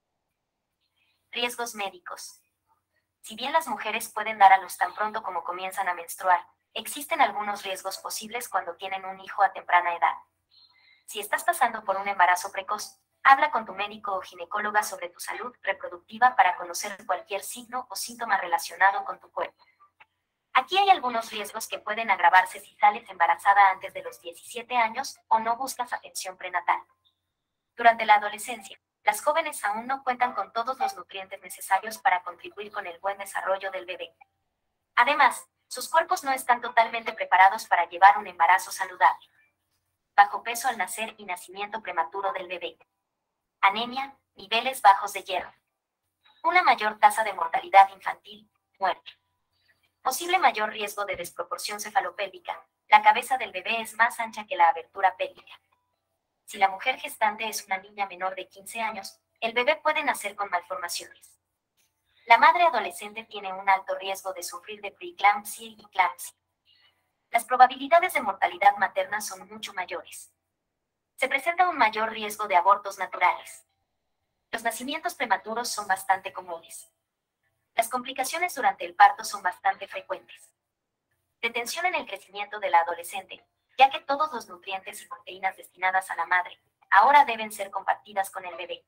[SPEAKER 6] Riesgos médicos. Si bien las mujeres pueden dar a luz tan pronto como comienzan a menstruar, existen algunos riesgos posibles cuando tienen un hijo a temprana edad. Si estás pasando por un embarazo precoz, habla con tu médico o ginecóloga sobre tu salud reproductiva para conocer cualquier signo o síntoma relacionado con tu cuerpo. Aquí hay algunos riesgos que pueden agravarse si sales embarazada antes de los 17 años o no buscas atención prenatal. Durante la adolescencia, las jóvenes aún no cuentan con todos los nutrientes necesarios para contribuir con el buen desarrollo del bebé. Además, sus cuerpos no están totalmente preparados para llevar un embarazo saludable. Bajo peso al nacer y nacimiento prematuro del bebé. Anemia, niveles bajos de hierro. Una mayor tasa de mortalidad infantil, muerte. Posible mayor riesgo de desproporción cefalopélvica. La cabeza del bebé es más ancha que la abertura pélvica. Si la mujer gestante es una niña menor de 15 años, el bebé puede nacer con malformaciones. La madre adolescente tiene un alto riesgo de sufrir de preeclampsia y eclampsia. Las probabilidades de mortalidad materna son mucho mayores. Se presenta un mayor riesgo de abortos naturales. Los nacimientos prematuros son bastante comunes. Las complicaciones durante el parto son bastante frecuentes. Detención en el crecimiento de la adolescente, ya que todos los nutrientes y proteínas destinadas a la madre ahora deben ser compartidas con el bebé.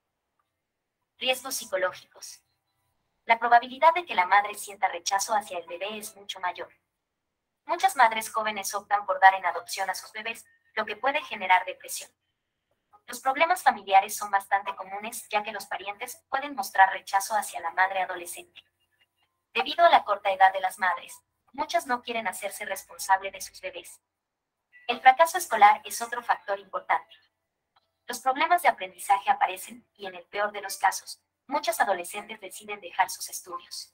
[SPEAKER 6] Riesgos psicológicos. La probabilidad de que la madre sienta rechazo hacia el bebé es mucho mayor. Muchas madres jóvenes optan por dar en adopción a sus bebés, lo que puede generar depresión. Los problemas familiares son bastante comunes, ya que los parientes pueden mostrar rechazo hacia la madre adolescente. Debido a la corta edad de las madres, muchas no quieren hacerse responsable de sus bebés. El fracaso escolar es otro factor importante. Los problemas de aprendizaje aparecen y, en el peor de los casos, muchas adolescentes deciden dejar sus estudios.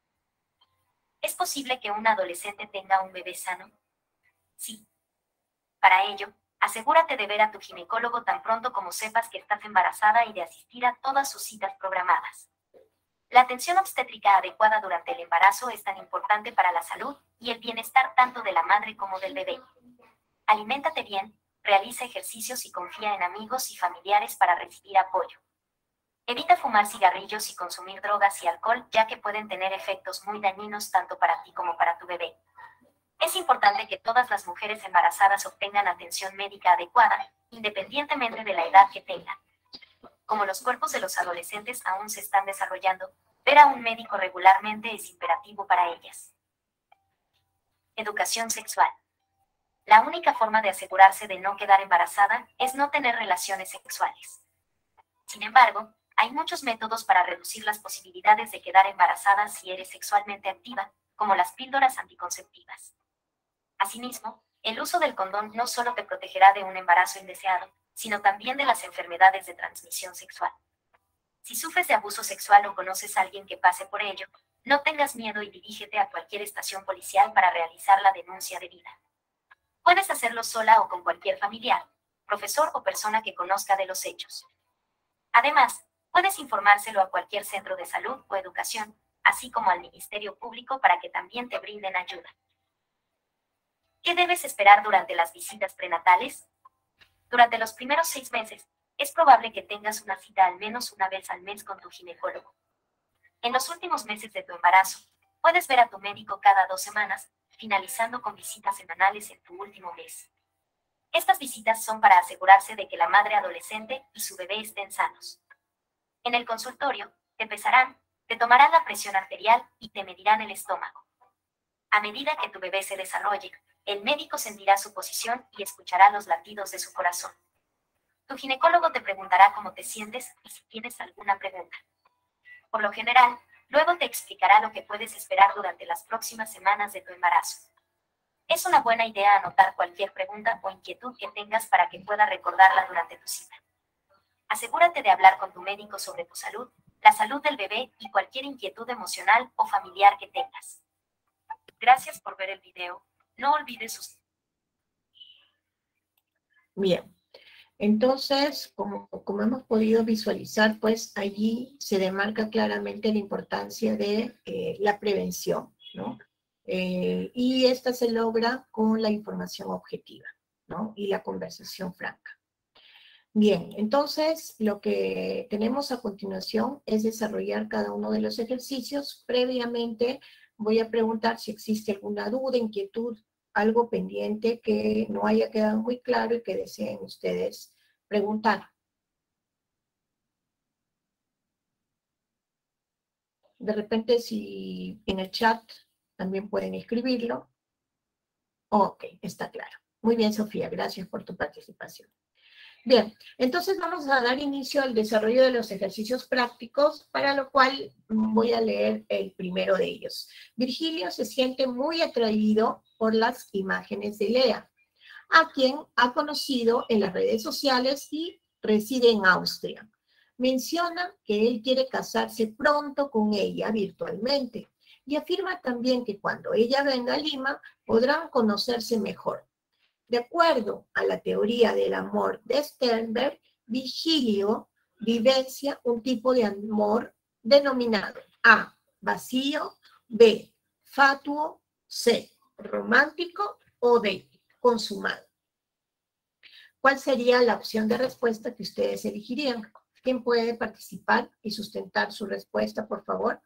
[SPEAKER 6] ¿Es posible que un adolescente tenga un bebé sano? Sí. Para ello, asegúrate de ver a tu ginecólogo tan pronto como sepas que estás embarazada y de asistir a todas sus citas programadas. La atención obstétrica adecuada durante el embarazo es tan importante para la salud y el bienestar tanto de la madre como del bebé. Aliméntate bien, realiza ejercicios y confía en amigos y familiares para recibir apoyo. Evita fumar cigarrillos y consumir drogas y alcohol, ya que pueden tener efectos muy dañinos tanto para ti como para tu bebé. Es importante que todas las mujeres embarazadas obtengan atención médica adecuada, independientemente de la edad que tengan. Como los cuerpos de los adolescentes aún se están desarrollando, ver a un médico regularmente es imperativo para ellas. Educación sexual. La única forma de asegurarse de no quedar embarazada es no tener relaciones sexuales. Sin embargo, hay muchos métodos para reducir las posibilidades de quedar embarazada si eres sexualmente activa, como las píldoras anticonceptivas. Asimismo, el uso del condón no solo te protegerá de un embarazo indeseado, sino también de las enfermedades de transmisión sexual. Si sufres de abuso sexual o conoces a alguien que pase por ello, no tengas miedo y dirígete a cualquier estación policial para realizar la denuncia debida. Puedes hacerlo sola o con cualquier familiar, profesor o persona que conozca de los hechos. Además, puedes informárselo a cualquier centro de salud o educación, así como al Ministerio Público para que también te brinden ayuda. ¿Qué debes esperar durante las visitas prenatales? Durante los primeros 6 meses, es probable que tengas una cita al menos una vez al mes con tu ginecólogo. En los últimos meses de tu embarazo, puedes ver a tu médico cada 2 semanas, finalizando con visitas semanales en tu último mes. Estas visitas son para asegurarse de que la madre adolescente y su bebé estén sanos. En el consultorio, te pesarán, te tomarán la presión arterial y te medirán el estómago. A medida que tu bebé se desarrolle, el médico sentirá su posición y escuchará los latidos de su corazón. Tu ginecólogo te preguntará cómo te sientes y si tienes alguna pregunta. Por lo general, luego te explicará lo que puedes esperar durante las próximas semanas de tu embarazo. Es una buena idea anotar cualquier pregunta o inquietud que tengas para que pueda recordarla durante tu cita. Asegúrate de hablar con tu médico sobre tu salud, la salud del bebé y cualquier inquietud emocional o familiar que tengas. Gracias por ver el video. No olvides suscribirte.
[SPEAKER 1] Bien, entonces, como hemos podido visualizar, pues allí se demarca claramente la importancia de la prevención, ¿no? Y esta se logra con la información objetiva, ¿no? Y la conversación franca. Bien, entonces lo que tenemos a continuación es desarrollar cada uno de los ejercicios. Previamente voy a preguntar si existe alguna duda, inquietud, algo pendiente que no haya quedado muy claro y que deseen ustedes preguntar. De repente, si en el chat también pueden escribirlo. Ok, está claro. Muy bien, Sofía, gracias por tu participación. Bien, entonces vamos a dar inicio al desarrollo de los ejercicios prácticos, para lo cual voy a leer el primero de ellos. Virgilio se siente muy atraído por las imágenes de Lea, a quien ha conocido en las redes sociales y reside en Austria. Menciona que él quiere casarse pronto con ella virtualmente y afirma también que cuando ella venga a Lima podrán conocerse mejor. De acuerdo a la teoría del amor de Sternberg, Virgilio vivencia un tipo de amor denominado A, vacío, B, fatuo, C, romántico o D, consumado. ¿Cuál sería la opción de respuesta que ustedes elegirían? ¿Quién puede participar y sustentar su respuesta, por favor?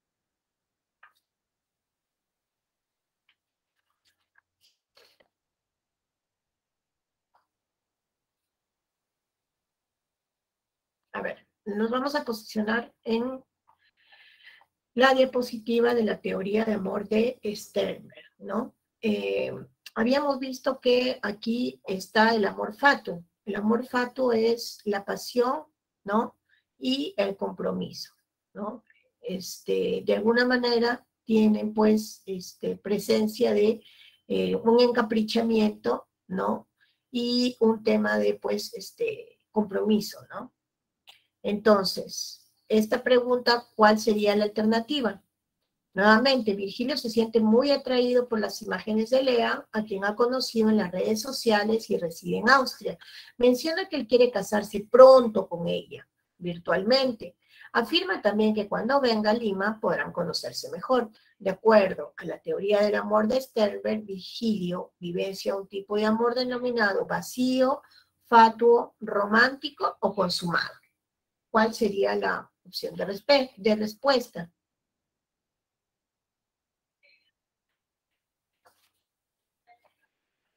[SPEAKER 1] A ver, nos vamos a posicionar en la diapositiva de la teoría de amor de Sternberg, ¿no? Habíamos visto que aquí está el amor fatuo. El amor fatuo es la pasión, ¿no? Y el compromiso, ¿no? De alguna manera tienen, pues, presencia de un encaprichamiento, ¿no? Y un tema de, pues, compromiso, ¿no? Entonces, esta pregunta, ¿cuál sería la alternativa? Nuevamente, Virgilio se siente muy atraído por las imágenes de Lea, a quien ha conocido en las redes sociales y reside en Austria. Menciona que él quiere casarse pronto con ella, virtualmente. Afirma también que cuando venga a Lima podrán conocerse mejor. De acuerdo a la teoría del amor de Sternberg, Virgilio vivencia un tipo de amor denominado vacío, fatuo, romántico o consumado. ¿Cuál sería la opción de respuesta?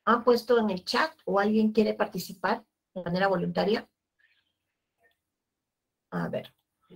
[SPEAKER 1] ¿Han puesto en el chat o alguien quiere participar de manera voluntaria? A ver.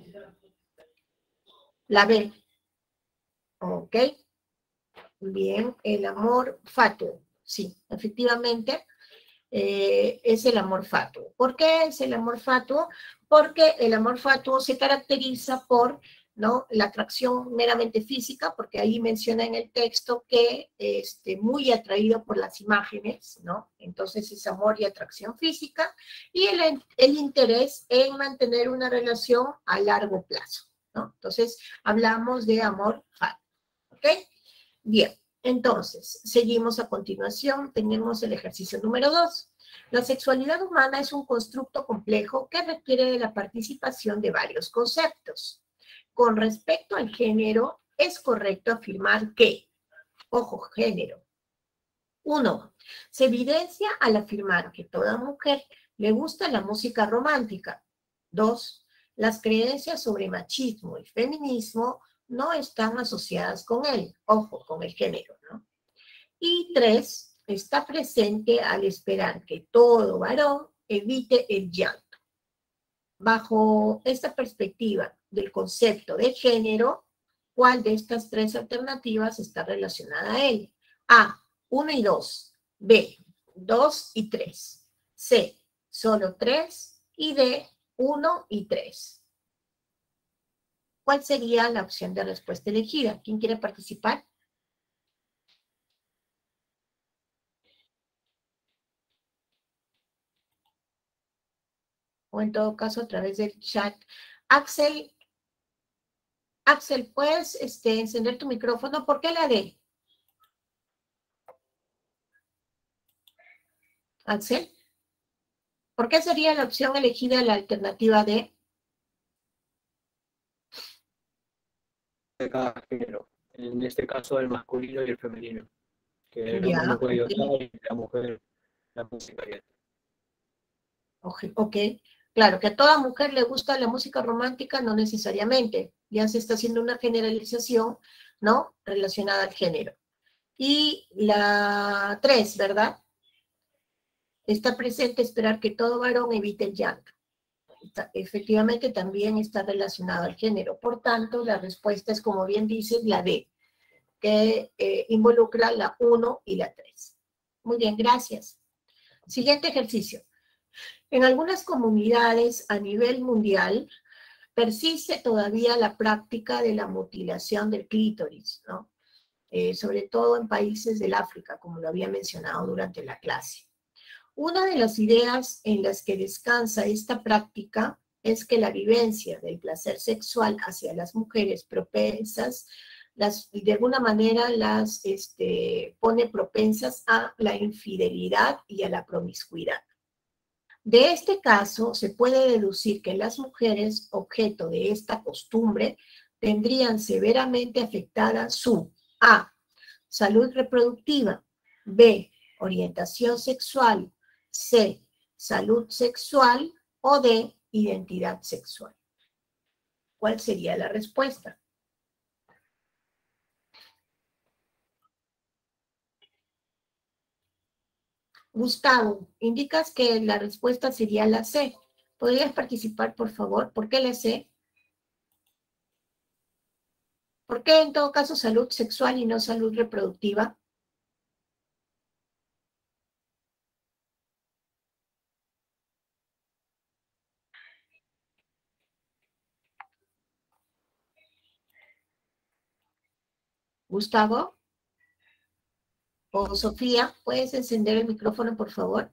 [SPEAKER 1] La B. Ok. Bien, el amor fatuo. Sí, efectivamente, es el amor fatuo. ¿Por qué es el amor fatuo? Porque el amor fatuo se caracteriza por, ¿no?, la atracción meramente física, porque ahí menciona en el texto que muy atraído por las imágenes, ¿no? Entonces es amor y atracción física, y el interés en mantener una relación a largo plazo, ¿no? Entonces hablamos de amor fatuo, ¿ok? Bien, entonces, seguimos a continuación, tenemos el ejercicio número 2. La sexualidad humana es un constructo complejo que requiere de la participación de varios conceptos. Con respecto al género, es correcto afirmar que, ojo, género. 1. Se evidencia al afirmar que toda mujer le gusta la música romántica. 2. Las creencias sobre machismo y feminismo no están asociadas con él, ojo, con el género, ¿no? Y 3, está presente al esperar que todo varón evite el llanto. Bajo esta perspectiva del concepto de género, ¿cuál de estas 3 alternativas está relacionada a él? A, 1 y 2, B, 2 y 3, C, solo 3 y D, 1 y 3. ¿Cuál sería la opción de respuesta elegida? ¿Quién quiere participar? O en todo caso a través del chat. Axel, ¿puedes encender tu micrófono? ¿Por qué la D? Axel, ¿por qué sería la opción elegida la alternativa D?
[SPEAKER 7] De cada género, en este caso el masculino y el femenino, que el hombre
[SPEAKER 1] Ya,
[SPEAKER 7] no puede
[SPEAKER 1] ok.
[SPEAKER 7] llorar y la mujer la música.
[SPEAKER 1] Ok, claro, que a toda mujer le gusta la música romántica, no necesariamente, ya se está haciendo una generalización, ¿no?, relacionada al género. Y la 3, ¿verdad? Está presente esperar que todo varón evite el llanto. Efectivamente también está relacionado al género, por tanto la respuesta es, como bien dices, la D, que involucra la 1 y la 3. Muy bien, gracias. Siguiente ejercicio. En algunas comunidades a nivel mundial persiste todavía la práctica de la mutilación del clítoris, ¿no? Sobre todo en países del África, como lo había mencionado durante la clase. Una de las ideas en las que descansa esta práctica es que la vivencia del placer sexual hacia las mujeres propensas, de alguna manera las pone propensas a la infidelidad y a la promiscuidad. De este caso, se puede deducir que las mujeres objeto de esta costumbre tendrían severamente afectada su A, salud reproductiva, B, orientación sexual, C, salud sexual o D, identidad sexual. ¿Cuál sería la respuesta? Gustavo, indicas que la respuesta sería la C. ¿Podrías participar, por favor? ¿Por qué la C? ¿Por qué en todo caso salud sexual y no salud reproductiva? Gustavo o Sofía, ¿puedes encender el micrófono, por favor?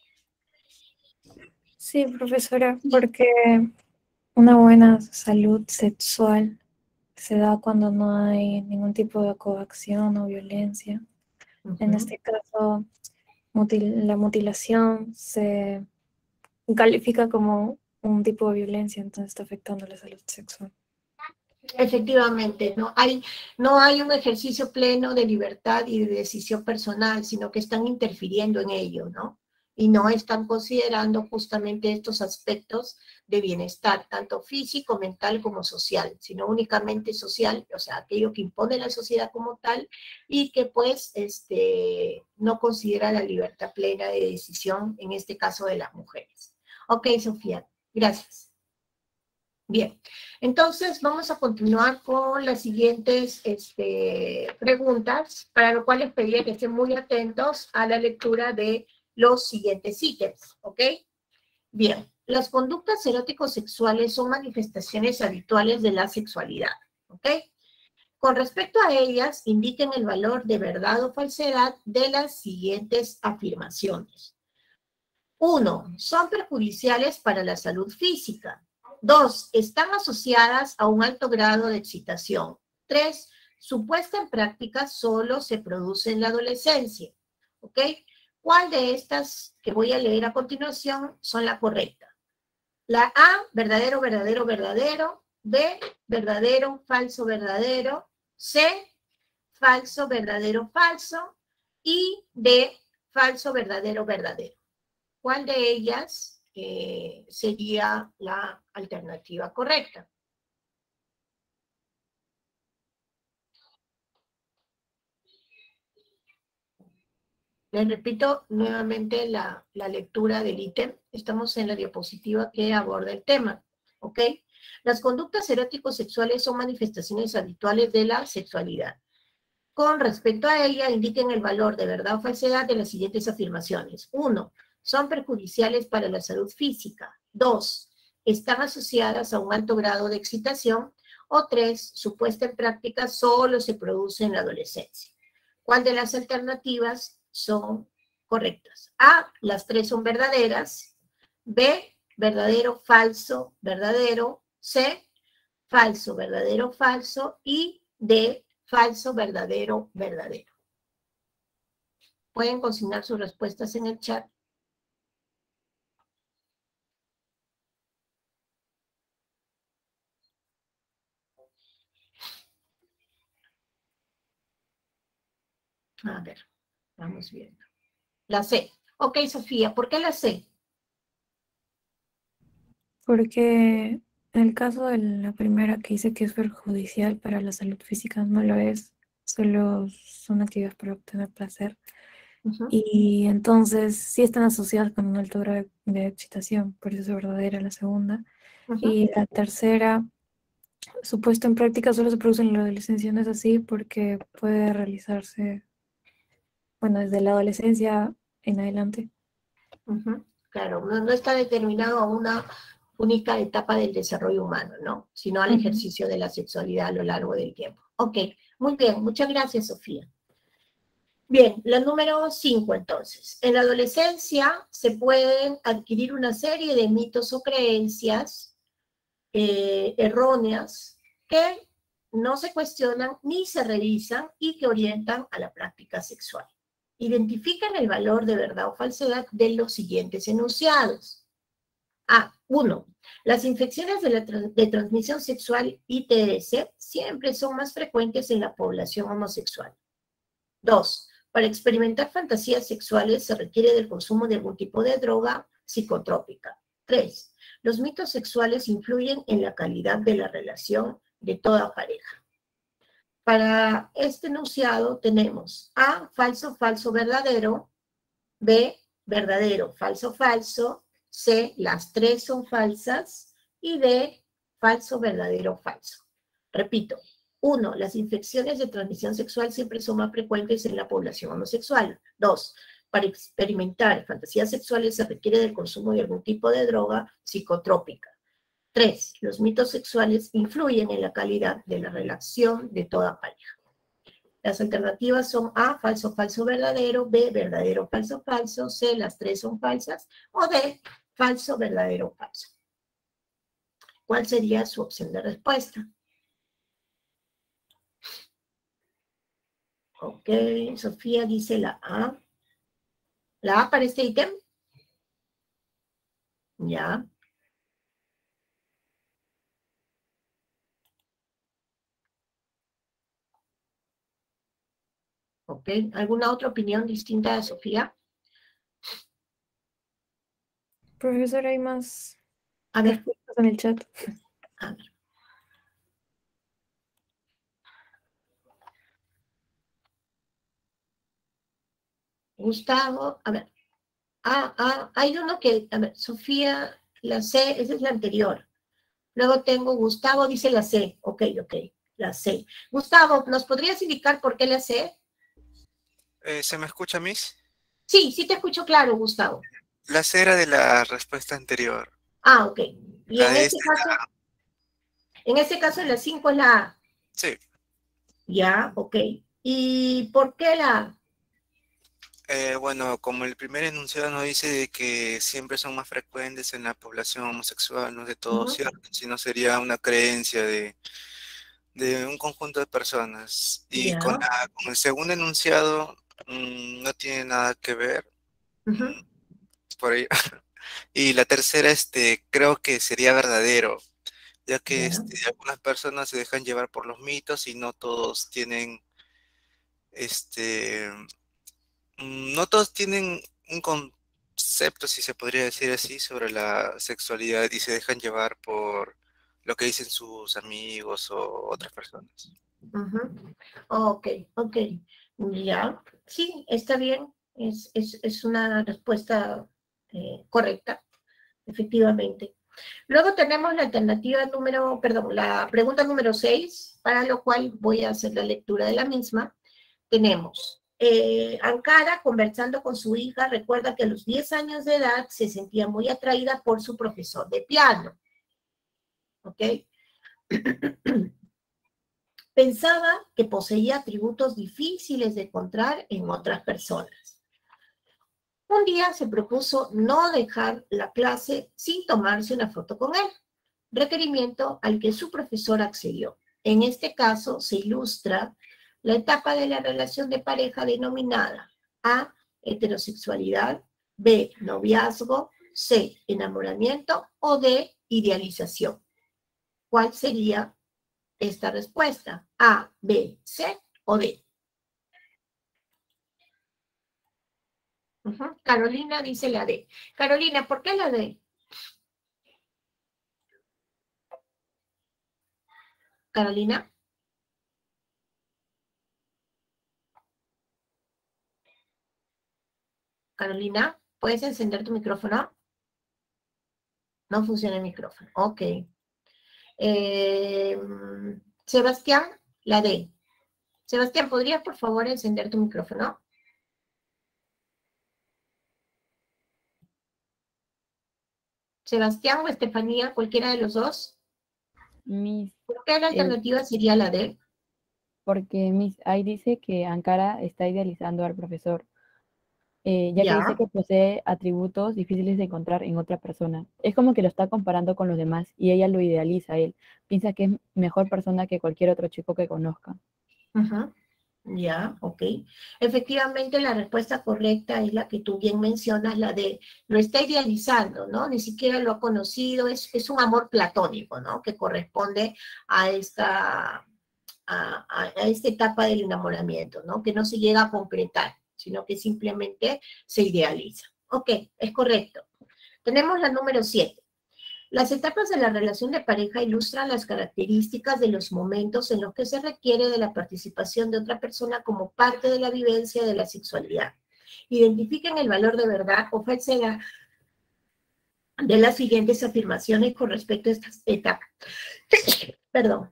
[SPEAKER 8] Sí, profesora, porque una buena salud sexual se da cuando no hay ningún tipo de coacción o violencia. En este caso, la mutilación se califica como un tipo de violencia, entonces está afectando la salud sexual.
[SPEAKER 1] Efectivamente, no hay un ejercicio pleno de libertad y de decisión personal, sino que están interfiriendo en ello, ¿no? y no están considerando justamente estos aspectos de bienestar, tanto físico, mental como social, sino únicamente social, o sea, aquello que impone la sociedad como tal y que pues no considera la libertad plena de decisión, en este caso de las mujeres. Ok, Sofía, gracias. Bien, entonces vamos a continuar con las siguientes preguntas, para lo cual les pediría que estén muy atentos a la lectura de los siguientes ítems, ¿ok? Bien, las conductas erótico-sexuales son manifestaciones habituales de la sexualidad, ¿ok? Con respecto a ellas, indiquen el valor de verdad o falsedad de las siguientes afirmaciones. 1. Son perjudiciales para la salud física. 2. Están asociadas a un alto grado de excitación. 3. Su puesta en práctica solo se produce en la adolescencia. ¿Ok? ¿Cuál de estas que voy a leer a continuación son la correcta? La A, verdadero, verdadero, verdadero. B, verdadero, falso, verdadero. C, falso, verdadero, falso. Y D, falso, verdadero, verdadero. ¿Cuál de ellas sería la alternativa correcta? Les repito nuevamente la lectura del ítem. Estamos en la diapositiva que aborda el tema, ¿ok? Las conductas erótico-sexuales son manifestaciones habituales de la sexualidad. Con respecto a ella, indiquen el valor de verdad o falsedad de las siguientes afirmaciones. 1. Son perjudiciales para la salud física. 2. Están asociadas a un alto grado de excitación. O 3. Su puesta en práctica solo se produce en la adolescencia. ¿Cuál de las alternativas son correctas? A. Las 3 son verdaderas. B. Verdadero, falso, verdadero. C. Falso, verdadero, falso. Y D. Falso, verdadero, verdadero. Pueden consignar sus respuestas en el chat. A ver, vamos viendo. La C. Ok, Sofía, ¿por qué la C?
[SPEAKER 8] Porque en el caso de la primera que dice que es perjudicial para la salud física, no lo es, solo son actividades para obtener placer. Y entonces sí están asociadas con un alto grado de excitación, por eso es verdadera la segunda. Y la tercera, su puesta en práctica solo se produce en la adolescencia, no es así porque puede realizarse, bueno, desde la adolescencia en adelante.
[SPEAKER 1] Claro, no está determinado a una única etapa del desarrollo humano, ¿no? Sino al ejercicio de la sexualidad a lo largo del tiempo. Ok, muy bien, muchas gracias, Sofía. Bien, la número 5 entonces. En la adolescencia se pueden adquirir una serie de mitos o creencias erróneas que no se cuestionan ni se revisan y que orientan a la práctica sexual. Identifican el valor de verdad o falsedad de los siguientes enunciados. A. 1. Las infecciones de transmisión sexual ITS siempre son más frecuentes en la población homosexual. 2. Para experimentar fantasías sexuales se requiere del consumo de algún tipo de droga psicotrópica. 3. Los mitos sexuales influyen en la calidad de la relación de toda pareja. Para este enunciado tenemos A, falso, falso, verdadero. B, verdadero, falso, falso. C, las 3 son falsas. Y D, falso, verdadero, falso. Repito. 1. Las infecciones de transmisión sexual siempre son más frecuentes en la población homosexual. 2. Para experimentar fantasías sexuales se requiere del consumo de algún tipo de droga psicotrópica. 3. Los mitos sexuales influyen en la calidad de la relación de toda pareja. Las alternativas son A, falso, falso, verdadero. B, verdadero, falso, falso. C, las 3 son falsas. O D, falso, verdadero, falso. ¿Cuál sería su opción de respuesta? Ok, Sofía dice la A. ¿La A para este ítem? Ya. Ok, ¿alguna otra opinión distinta de Sofía?
[SPEAKER 8] Profesor, hay más
[SPEAKER 1] A ver,
[SPEAKER 8] respuestas en el chat.
[SPEAKER 1] a ver. Gustavo, a ver. Hay uno que, a ver, Sofía, la C, esa es la anterior. Luego tengo Gustavo, dice la C. Ok, la C. Gustavo, ¿nos podrías indicar por qué la C?
[SPEAKER 9] ¿Se me escucha, Miss?
[SPEAKER 1] Sí, sí te escucho claro, Gustavo.
[SPEAKER 9] La C era de la respuesta anterior.
[SPEAKER 1] Ok. Y
[SPEAKER 9] La de este,
[SPEAKER 1] en este caso la 5 es la A.
[SPEAKER 9] sí.
[SPEAKER 1] Ya, ok. ¿Y por qué la A?
[SPEAKER 9] Bueno, como el primer enunciado nos dice de que siempre son más frecuentes en la población homosexual, no es de todo cierto, sino sería una creencia de un conjunto de personas. Y
[SPEAKER 1] Ya.
[SPEAKER 9] con el segundo enunciado no tiene nada que ver. Por ahí. Y la tercera, creo que sería verdadero, ya que algunas personas se dejan llevar por los mitos y no todos tienen, no todos tienen un concepto, si se podría decir así, sobre la sexualidad y se dejan llevar por lo que dicen sus amigos o otras personas.
[SPEAKER 1] Ok. Ya, sí, está bien. Es una respuesta correcta, efectivamente. Luego tenemos la la pregunta número 6, para lo cual voy a hacer la lectura de la misma. Tenemos, Ankara, conversando con su hija, recuerda que a los 10 años de edad se sentía muy atraída por su profesor de piano. ¿Ok? Pensaba que poseía atributos difíciles de encontrar en otras personas. Un día se propuso no dejar la clase sin tomarse una foto con él, requerimiento al que su profesor accedió. En este caso se ilustra la etapa de la relación de pareja denominada A, heterosexualidad, B, noviazgo, C, enamoramiento o D, idealización. ¿Cuál sería esta respuesta? A, B, C o D. Carolina dice la D. Carolina, ¿por qué la D? Carolina. Carolina, ¿puedes encender tu micrófono? No funciona el micrófono. Ok. Sebastián, la D. Sebastián, ¿podrías por favor encender tu micrófono? Sebastián o Estefanía, cualquiera de los dos. ¿Por qué la alternativa sería la D?
[SPEAKER 10] Porque ahí dice que Ankara está idealizando al profesor, ya que dice que posee atributos difíciles de encontrar en otra persona. Es como que lo está comparando con los demás y ella lo idealiza a él. Piensa que es mejor persona que cualquier otro chico que conozca.
[SPEAKER 1] Ya, ok. Efectivamente, la respuesta correcta es la que tú bien mencionas, la de lo está idealizando, ¿no? Ni siquiera lo ha conocido, es un amor platónico, ¿no? Que corresponde a esta etapa del enamoramiento, ¿no? Que no se llega a concretar, sino que simplemente se idealiza. Ok, es correcto. Tenemos la número 7. Las etapas de la relación de pareja ilustran las características de los momentos en los que se requiere de la participación de otra persona como parte de la vivencia de la sexualidad. Identifiquen el valor de verdad o falsedad de las siguientes afirmaciones con respecto a estas etapas. Perdón.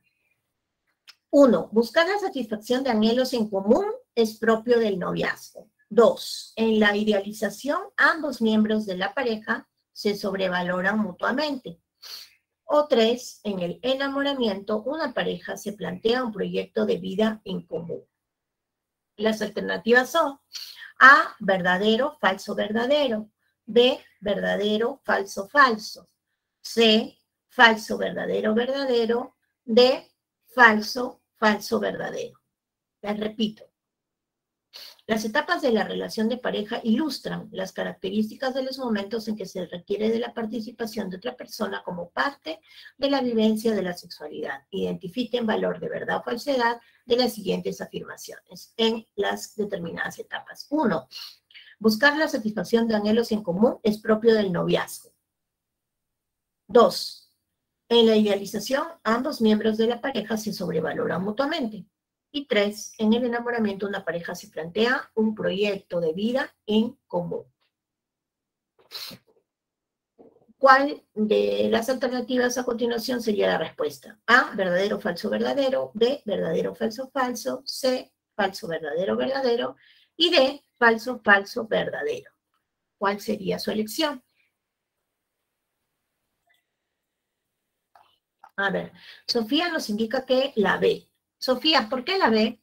[SPEAKER 1] 1. Buscar la satisfacción de anhelos en común es propio del noviazgo. 2. En la idealización, ambos miembros de la pareja se sobrevaloran mutuamente. O 3, en el enamoramiento, una pareja se plantea un proyecto de vida en común. Las alternativas son A, verdadero, falso, verdadero. B, verdadero, falso, falso. C, falso, verdadero, verdadero. D, falso, falso, verdadero. Les repito. Las etapas de la relación de pareja ilustran las características de los momentos en que se requiere de la participación de otra persona como parte de la vivencia de la sexualidad. Identifiquen valor de verdad o falsedad de las siguientes afirmaciones en las determinadas etapas. 1. Buscar la satisfacción de anhelos en común es propio del noviazgo. 2. En la idealización, ambos miembros de la pareja se sobrevaloran mutuamente. Y 3. En el enamoramiento, una pareja se plantea un proyecto de vida en común. ¿Cuál de las alternativas a continuación sería la respuesta? A, verdadero, falso, verdadero. B, verdadero, falso, falso. C, falso, verdadero, verdadero. Y D, falso, falso, verdadero. ¿Cuál sería su elección? A ver, Sofía nos indica que la B. Sofía, ¿por qué la B?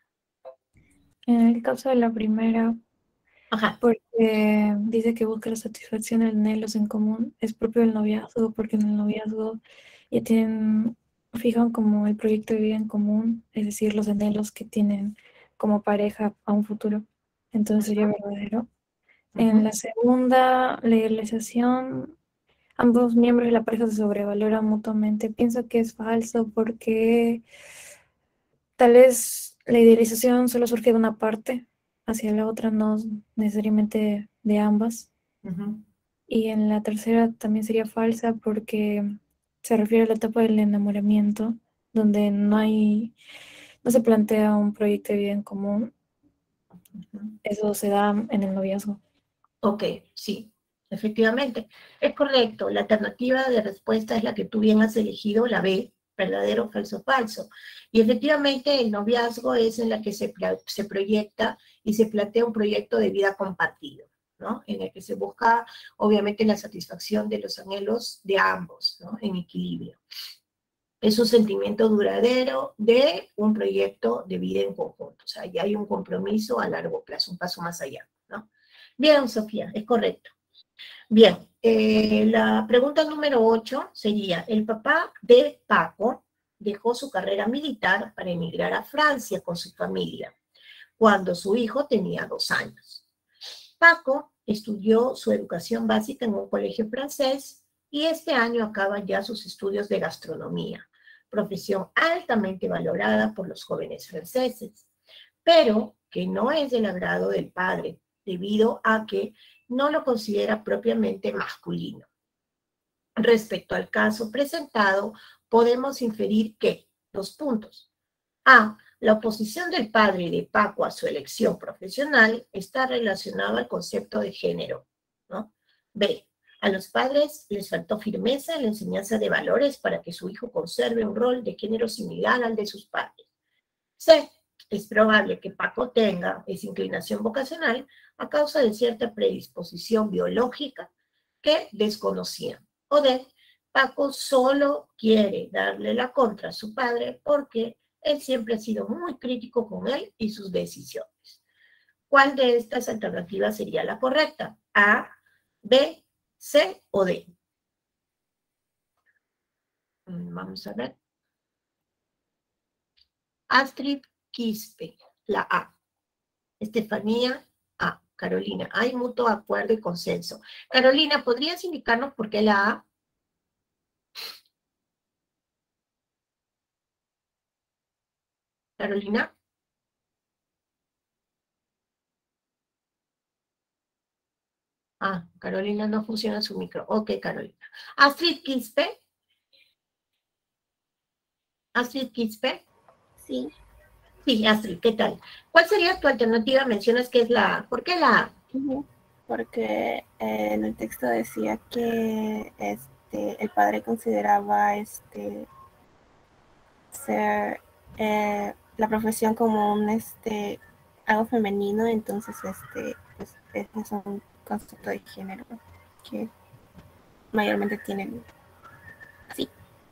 [SPEAKER 8] En el caso de la primera,
[SPEAKER 1] Ajá.
[SPEAKER 8] porque dice que busca la satisfacción de anhelos en común, es propio del noviazgo, porque en el noviazgo ya fijan como el proyecto de vida en común, es decir, los anhelos que tienen como pareja a un futuro. Entonces sería verdadero. En la segunda, la idealización, ambos miembros de la pareja se sobrevaloran mutuamente. Pienso que es falso porque tal vez la idealización solo surge de una parte hacia la otra, no necesariamente de ambas. Y en la tercera también sería falsa porque se refiere a la etapa del enamoramiento, donde no se plantea un proyecto de vida en común. Eso se da en el noviazgo.
[SPEAKER 1] Ok, sí, efectivamente. Es correcto. La alternativa de respuesta es la que tú bien has elegido, la B, verdadero, falso, falso. Y efectivamente el noviazgo es en la que se proyecta y se plantea un proyecto de vida compartido, ¿no? En el que se busca, obviamente, la satisfacción de los anhelos de ambos, ¿no? En equilibrio. Es un sentimiento duradero de un proyecto de vida en conjunto. O sea, ya hay un compromiso a largo plazo, un paso más allá, ¿no? Bien, Sofía, es correcto. Bien, la pregunta número 8 sería, el papá de Paco dejó su carrera militar para emigrar a Francia con su familia, cuando su hijo tenía 2 años. Paco estudió su educación básica en un colegio francés y este año acaba ya sus estudios de gastronomía, profesión altamente valorada por los jóvenes franceses, pero que no es del agrado del padre, debido a que no lo considera propiamente masculino. Respecto al caso presentado, podemos inferir que, 2 puntos. A, la oposición del padre de Paco a su elección profesional está relacionada al concepto de género, ¿no? B, a los padres les faltó firmeza en la enseñanza de valores para que su hijo conserve un rol de género similar al de sus padres. C, es probable que Paco tenga esa inclinación vocacional a causa de cierta predisposición biológica que desconocían. O D, Paco solo quiere darle la contra a su padre porque él siempre ha sido muy crítico con él y sus decisiones. ¿Cuál de estas alternativas sería la correcta? A, B, C o D. Vamos a ver. Astrid Quispe, la A. Estefanía, A. Carolina, hay mutuo acuerdo y consenso. Carolina, ¿podrías indicarnos por qué la A? Carolina. Ah, Carolina no funciona su micro. Ok, Carolina. Astrid Quispe. Astrid Quispe.
[SPEAKER 2] Sí.
[SPEAKER 1] Sí, Astrid, ¿qué tal? ¿Cuál sería tu alternativa? Mencionas que es la A. ¿Por qué la A?
[SPEAKER 11] Porque en el texto decía que el padre consideraba ser la profesión como algo femenino, entonces pues, es un concepto de género que mayormente tienen así.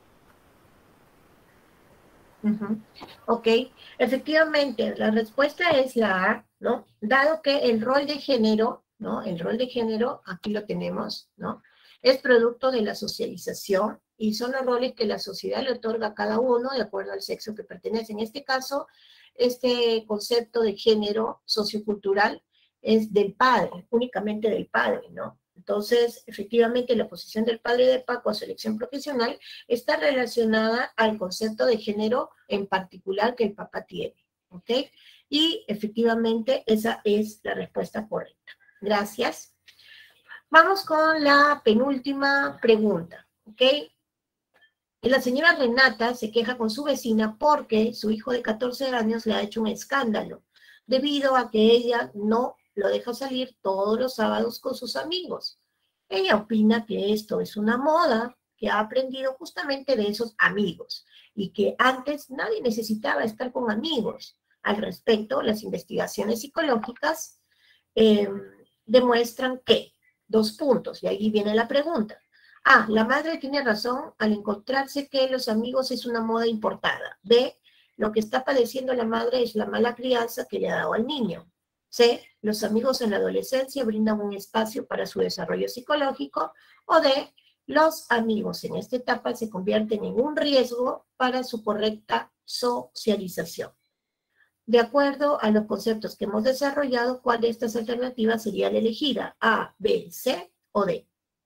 [SPEAKER 1] Ok, efectivamente, la respuesta es la A, ¿no? Dado que el rol de género, ¿no? El rol de género, aquí lo tenemos, ¿no? Es producto de la socialización y son los roles que la sociedad le otorga a cada uno de acuerdo al sexo que pertenece. En este caso, este concepto de género sociocultural es del padre, únicamente del padre, ¿no? Entonces, efectivamente, la posición del padre de Paco a su elección profesional está relacionada al concepto de género en particular que el papá tiene, ¿ok? Y efectivamente esa es la respuesta correcta. Gracias. Vamos con la penúltima pregunta. ¿ok? Y la señora Renata se queja con su vecina porque su hijo de 14 años le ha hecho un escándalo, debido a que ella no lo deja salir todos los sábados con sus amigos. Ella opina que esto es una moda que ha aprendido justamente de esos amigos y que antes nadie necesitaba estar con amigos. Al respecto, las investigaciones psicológicas demuestran que, 2 puntos, y ahí viene la pregunta. A, la madre tiene razón al encontrarse que los amigos es una moda importada. B, lo que está padeciendo la madre es la mala crianza que le ha dado al niño. C, los amigos en la adolescencia brindan un espacio para su desarrollo psicológico. O D, los amigos en esta etapa se convierten en un riesgo para su correcta socialización. De acuerdo a los conceptos que hemos desarrollado, ¿cuál de estas alternativas sería la elegida? A, B, C o D.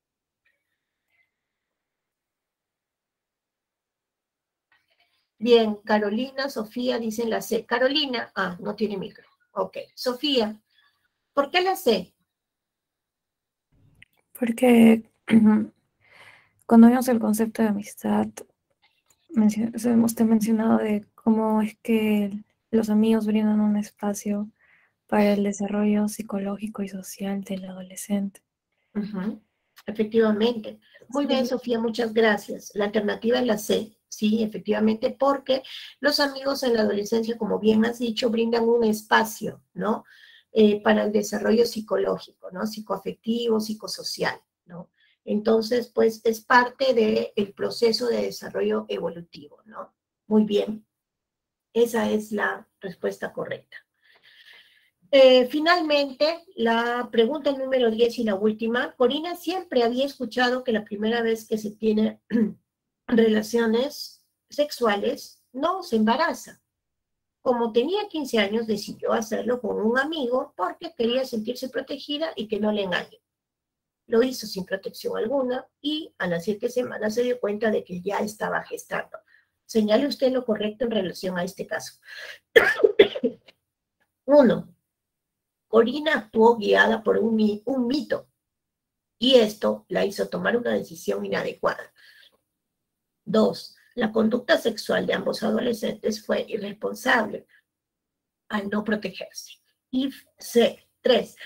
[SPEAKER 1] Bien, Carolina, Sofía dicen la C. Carolina, no tiene micro. Ok, Sofía, ¿por qué la C?
[SPEAKER 8] Porque cuando vimos el concepto de amistad, hemos mencionado de cómo es que los amigos brindan un espacio para el desarrollo psicológico y social del adolescente.
[SPEAKER 1] Efectivamente. Muy bien, Sofía, muchas gracias. La alternativa es la C, sí, efectivamente, porque los amigos en la adolescencia, como bien has dicho, brindan un espacio, ¿no? Para el desarrollo psicológico, ¿no? Psicoafectivo, psicosocial, ¿no? Entonces, pues, es parte del proceso de desarrollo evolutivo, ¿no? Muy bien. Esa es la respuesta correcta. Finalmente, la pregunta número 10 y la última. Corina siempre había escuchado que la primera vez que se tiene relaciones sexuales no se embaraza. Como tenía 15 años, decidió hacerlo con un amigo porque quería sentirse protegida y que no le engañen. Lo hizo sin protección alguna y a las 7 semanas se dio cuenta de que ya estaba gestando. Señale usted lo correcto en relación a este caso. 1. Corina actuó guiada por un mito y esto la hizo tomar una decisión inadecuada. 2. La conducta sexual de ambos adolescentes fue irresponsable al no protegerse. Y C. 3.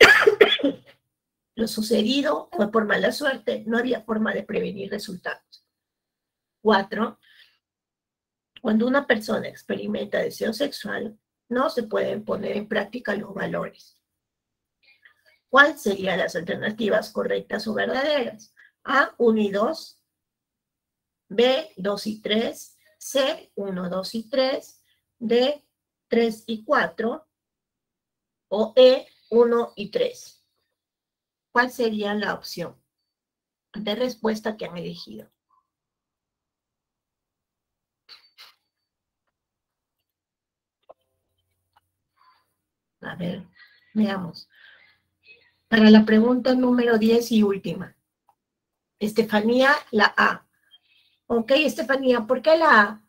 [SPEAKER 1] Lo sucedido fue por mala suerte, no había forma de prevenir resultados. 4. Cuando una persona experimenta deseo sexual, no se pueden poner en práctica los valores. ¿Cuáles serían las alternativas correctas o verdaderas? A, 1 y 2, B, 2 y 3, C, 1, 2 y 3, D, 3 y 4, o E, 1 y 3. ¿Cuál sería la opción de respuesta que han elegido? A ver, veamos. Para la pregunta número 10 y última. Estefanía, la A. Ok, Estefanía, ¿por qué la A?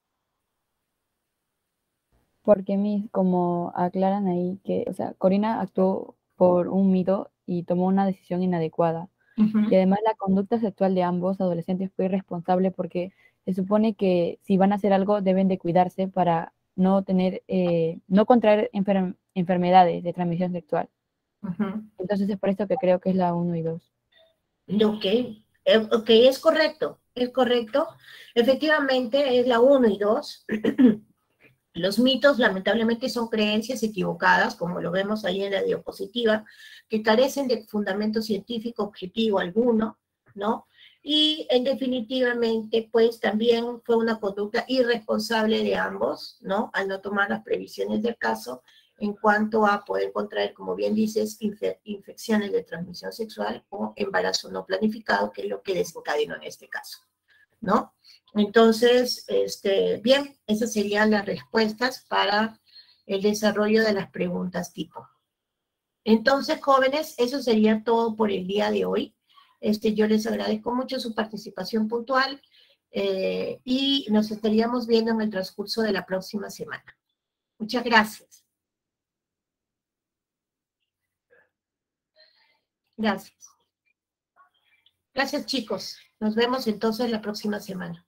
[SPEAKER 10] Porque, como aclaran ahí, que, o sea, Corina actuó por un mito y tomó una decisión inadecuada. Y además la conducta sexual de ambos adolescentes fue irresponsable porque se supone que si van a hacer algo deben de cuidarse para no tener, no contraer enfermedades de transmisión sexual. Entonces es por esto que creo que es la 1 y 2.
[SPEAKER 1] Ok, es correcto, es correcto. Efectivamente es la 1 y 2. Los mitos, lamentablemente, son creencias equivocadas, como lo vemos ahí en la diapositiva, que carecen de fundamento científico objetivo alguno, ¿no? Y, definitivamente, pues, también fue una conducta irresponsable de ambos, ¿no? Al no tomar las previsiones del caso en cuanto a poder contraer, como bien dices, infecciones de transmisión sexual o embarazo no planificado, que es lo que desencadenó en este caso, ¿no? Entonces, bien, esas serían las respuestas para el desarrollo de las preguntas tipo. Entonces, jóvenes, eso sería todo por el día de hoy. Yo les agradezco mucho su participación puntual y nos estaríamos viendo en el transcurso de la próxima semana. Muchas gracias. Gracias. Gracias, chicos. Nos vemos entonces la próxima semana.